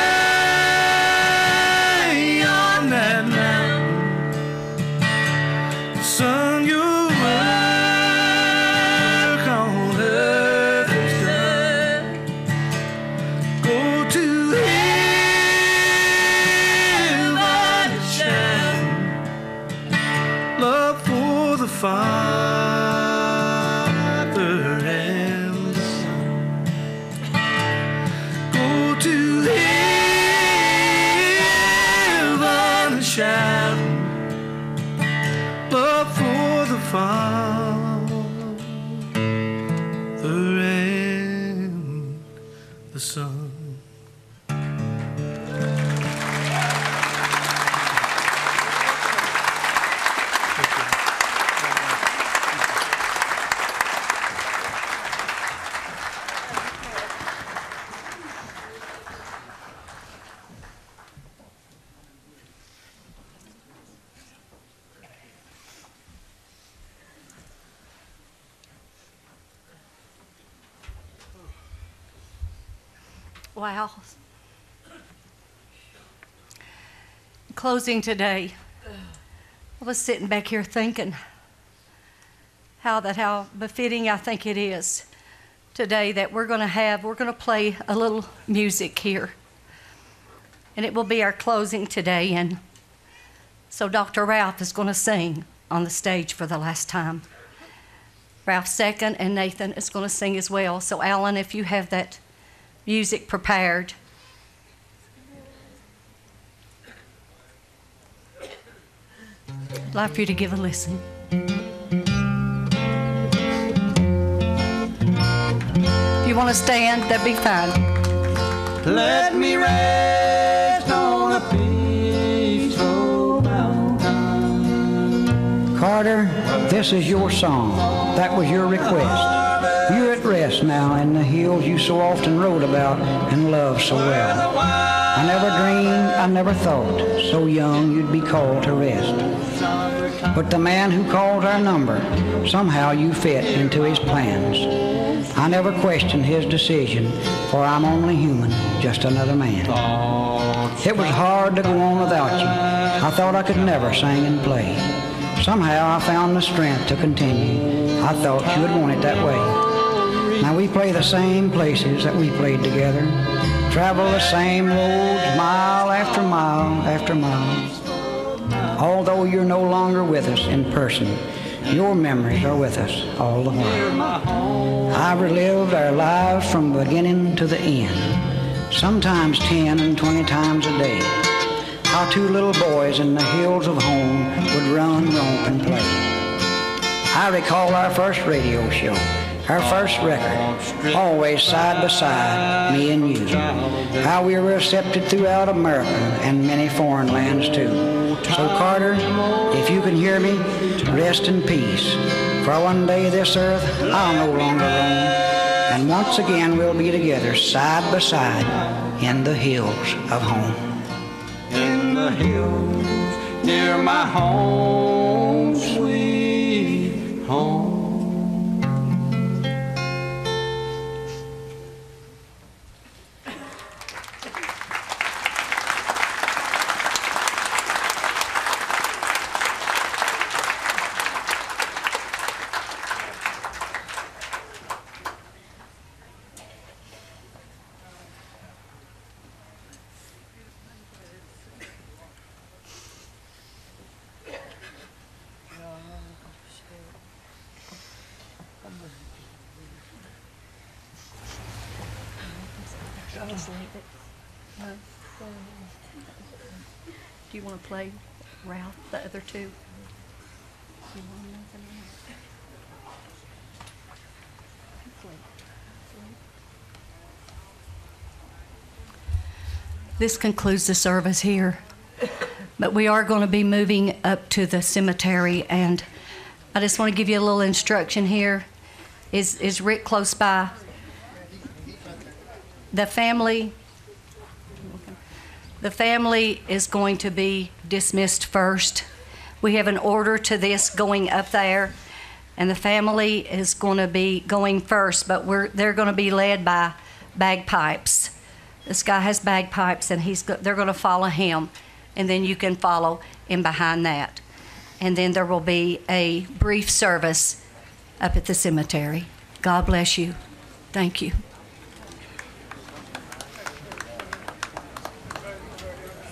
Speaker 13: high on that mountain, son, your work on earth is done. Go to heaven and shout love for the Father and the Son. Go to heaven and shout love for the Father and the Son.
Speaker 2: Wow. Closing today, I was sitting back here thinking how that how befitting I think it is today that we're going to have, we're going to play a little music here. And it will be our closing today. And so Doctor Ralph is going to sing on the stage for the last time. Ralph second, and Nathan is going to sing as well. So Alan, if you have that music prepared. I'd like for you to give a listen. If you want to stand, that'd be fine.
Speaker 1: Let me rest on a peaceful mountain.
Speaker 14: Carter, this is your song. That was your request. You're at rest now in the hills you so often wrote about and loved so well. I never dreamed, I never thought, so young you'd be called to rest. But the man who called our number, somehow you fit into his plans. I never questioned his decision, for I'm only human, just another man. It was hard to go on without you. I thought I could never sing and play. Somehow I found the strength to continue. I thought you would want it that way. Now we play the same places that we played together, travel the same roads mile after mile after mile. Although you're no longer with us in person, Your memories are with us all the while. I've relived our lives from the beginning to the end, sometimes ten and twenty times a day. How two little boys in the hills of home would run, romp, and play. I recall our first radio show, our first record, always side by side, me and you. How we were accepted throughout America and many foreign lands too. So Carter, if you can hear me, rest in peace. For one day this earth I'll no longer roam, and once again we'll be together side by side in the hills of home.
Speaker 9: In the hills near my home, sweet home.
Speaker 2: Do you want to play Ralph, the other two? This concludes the service here, but we are going to be moving up to the cemetery, and I just want to give you a little instruction here. Is, is Rick close by? The family, the family is going to be dismissed first. We have an order to this going up there, and the family is going to be going first, but we're, they're going to be led by bagpipes. This guy has bagpipes, and he's go, they're going to follow him, and then you can follow in behind that. And then there will be a brief service up at the cemetery. God bless you. Thank you.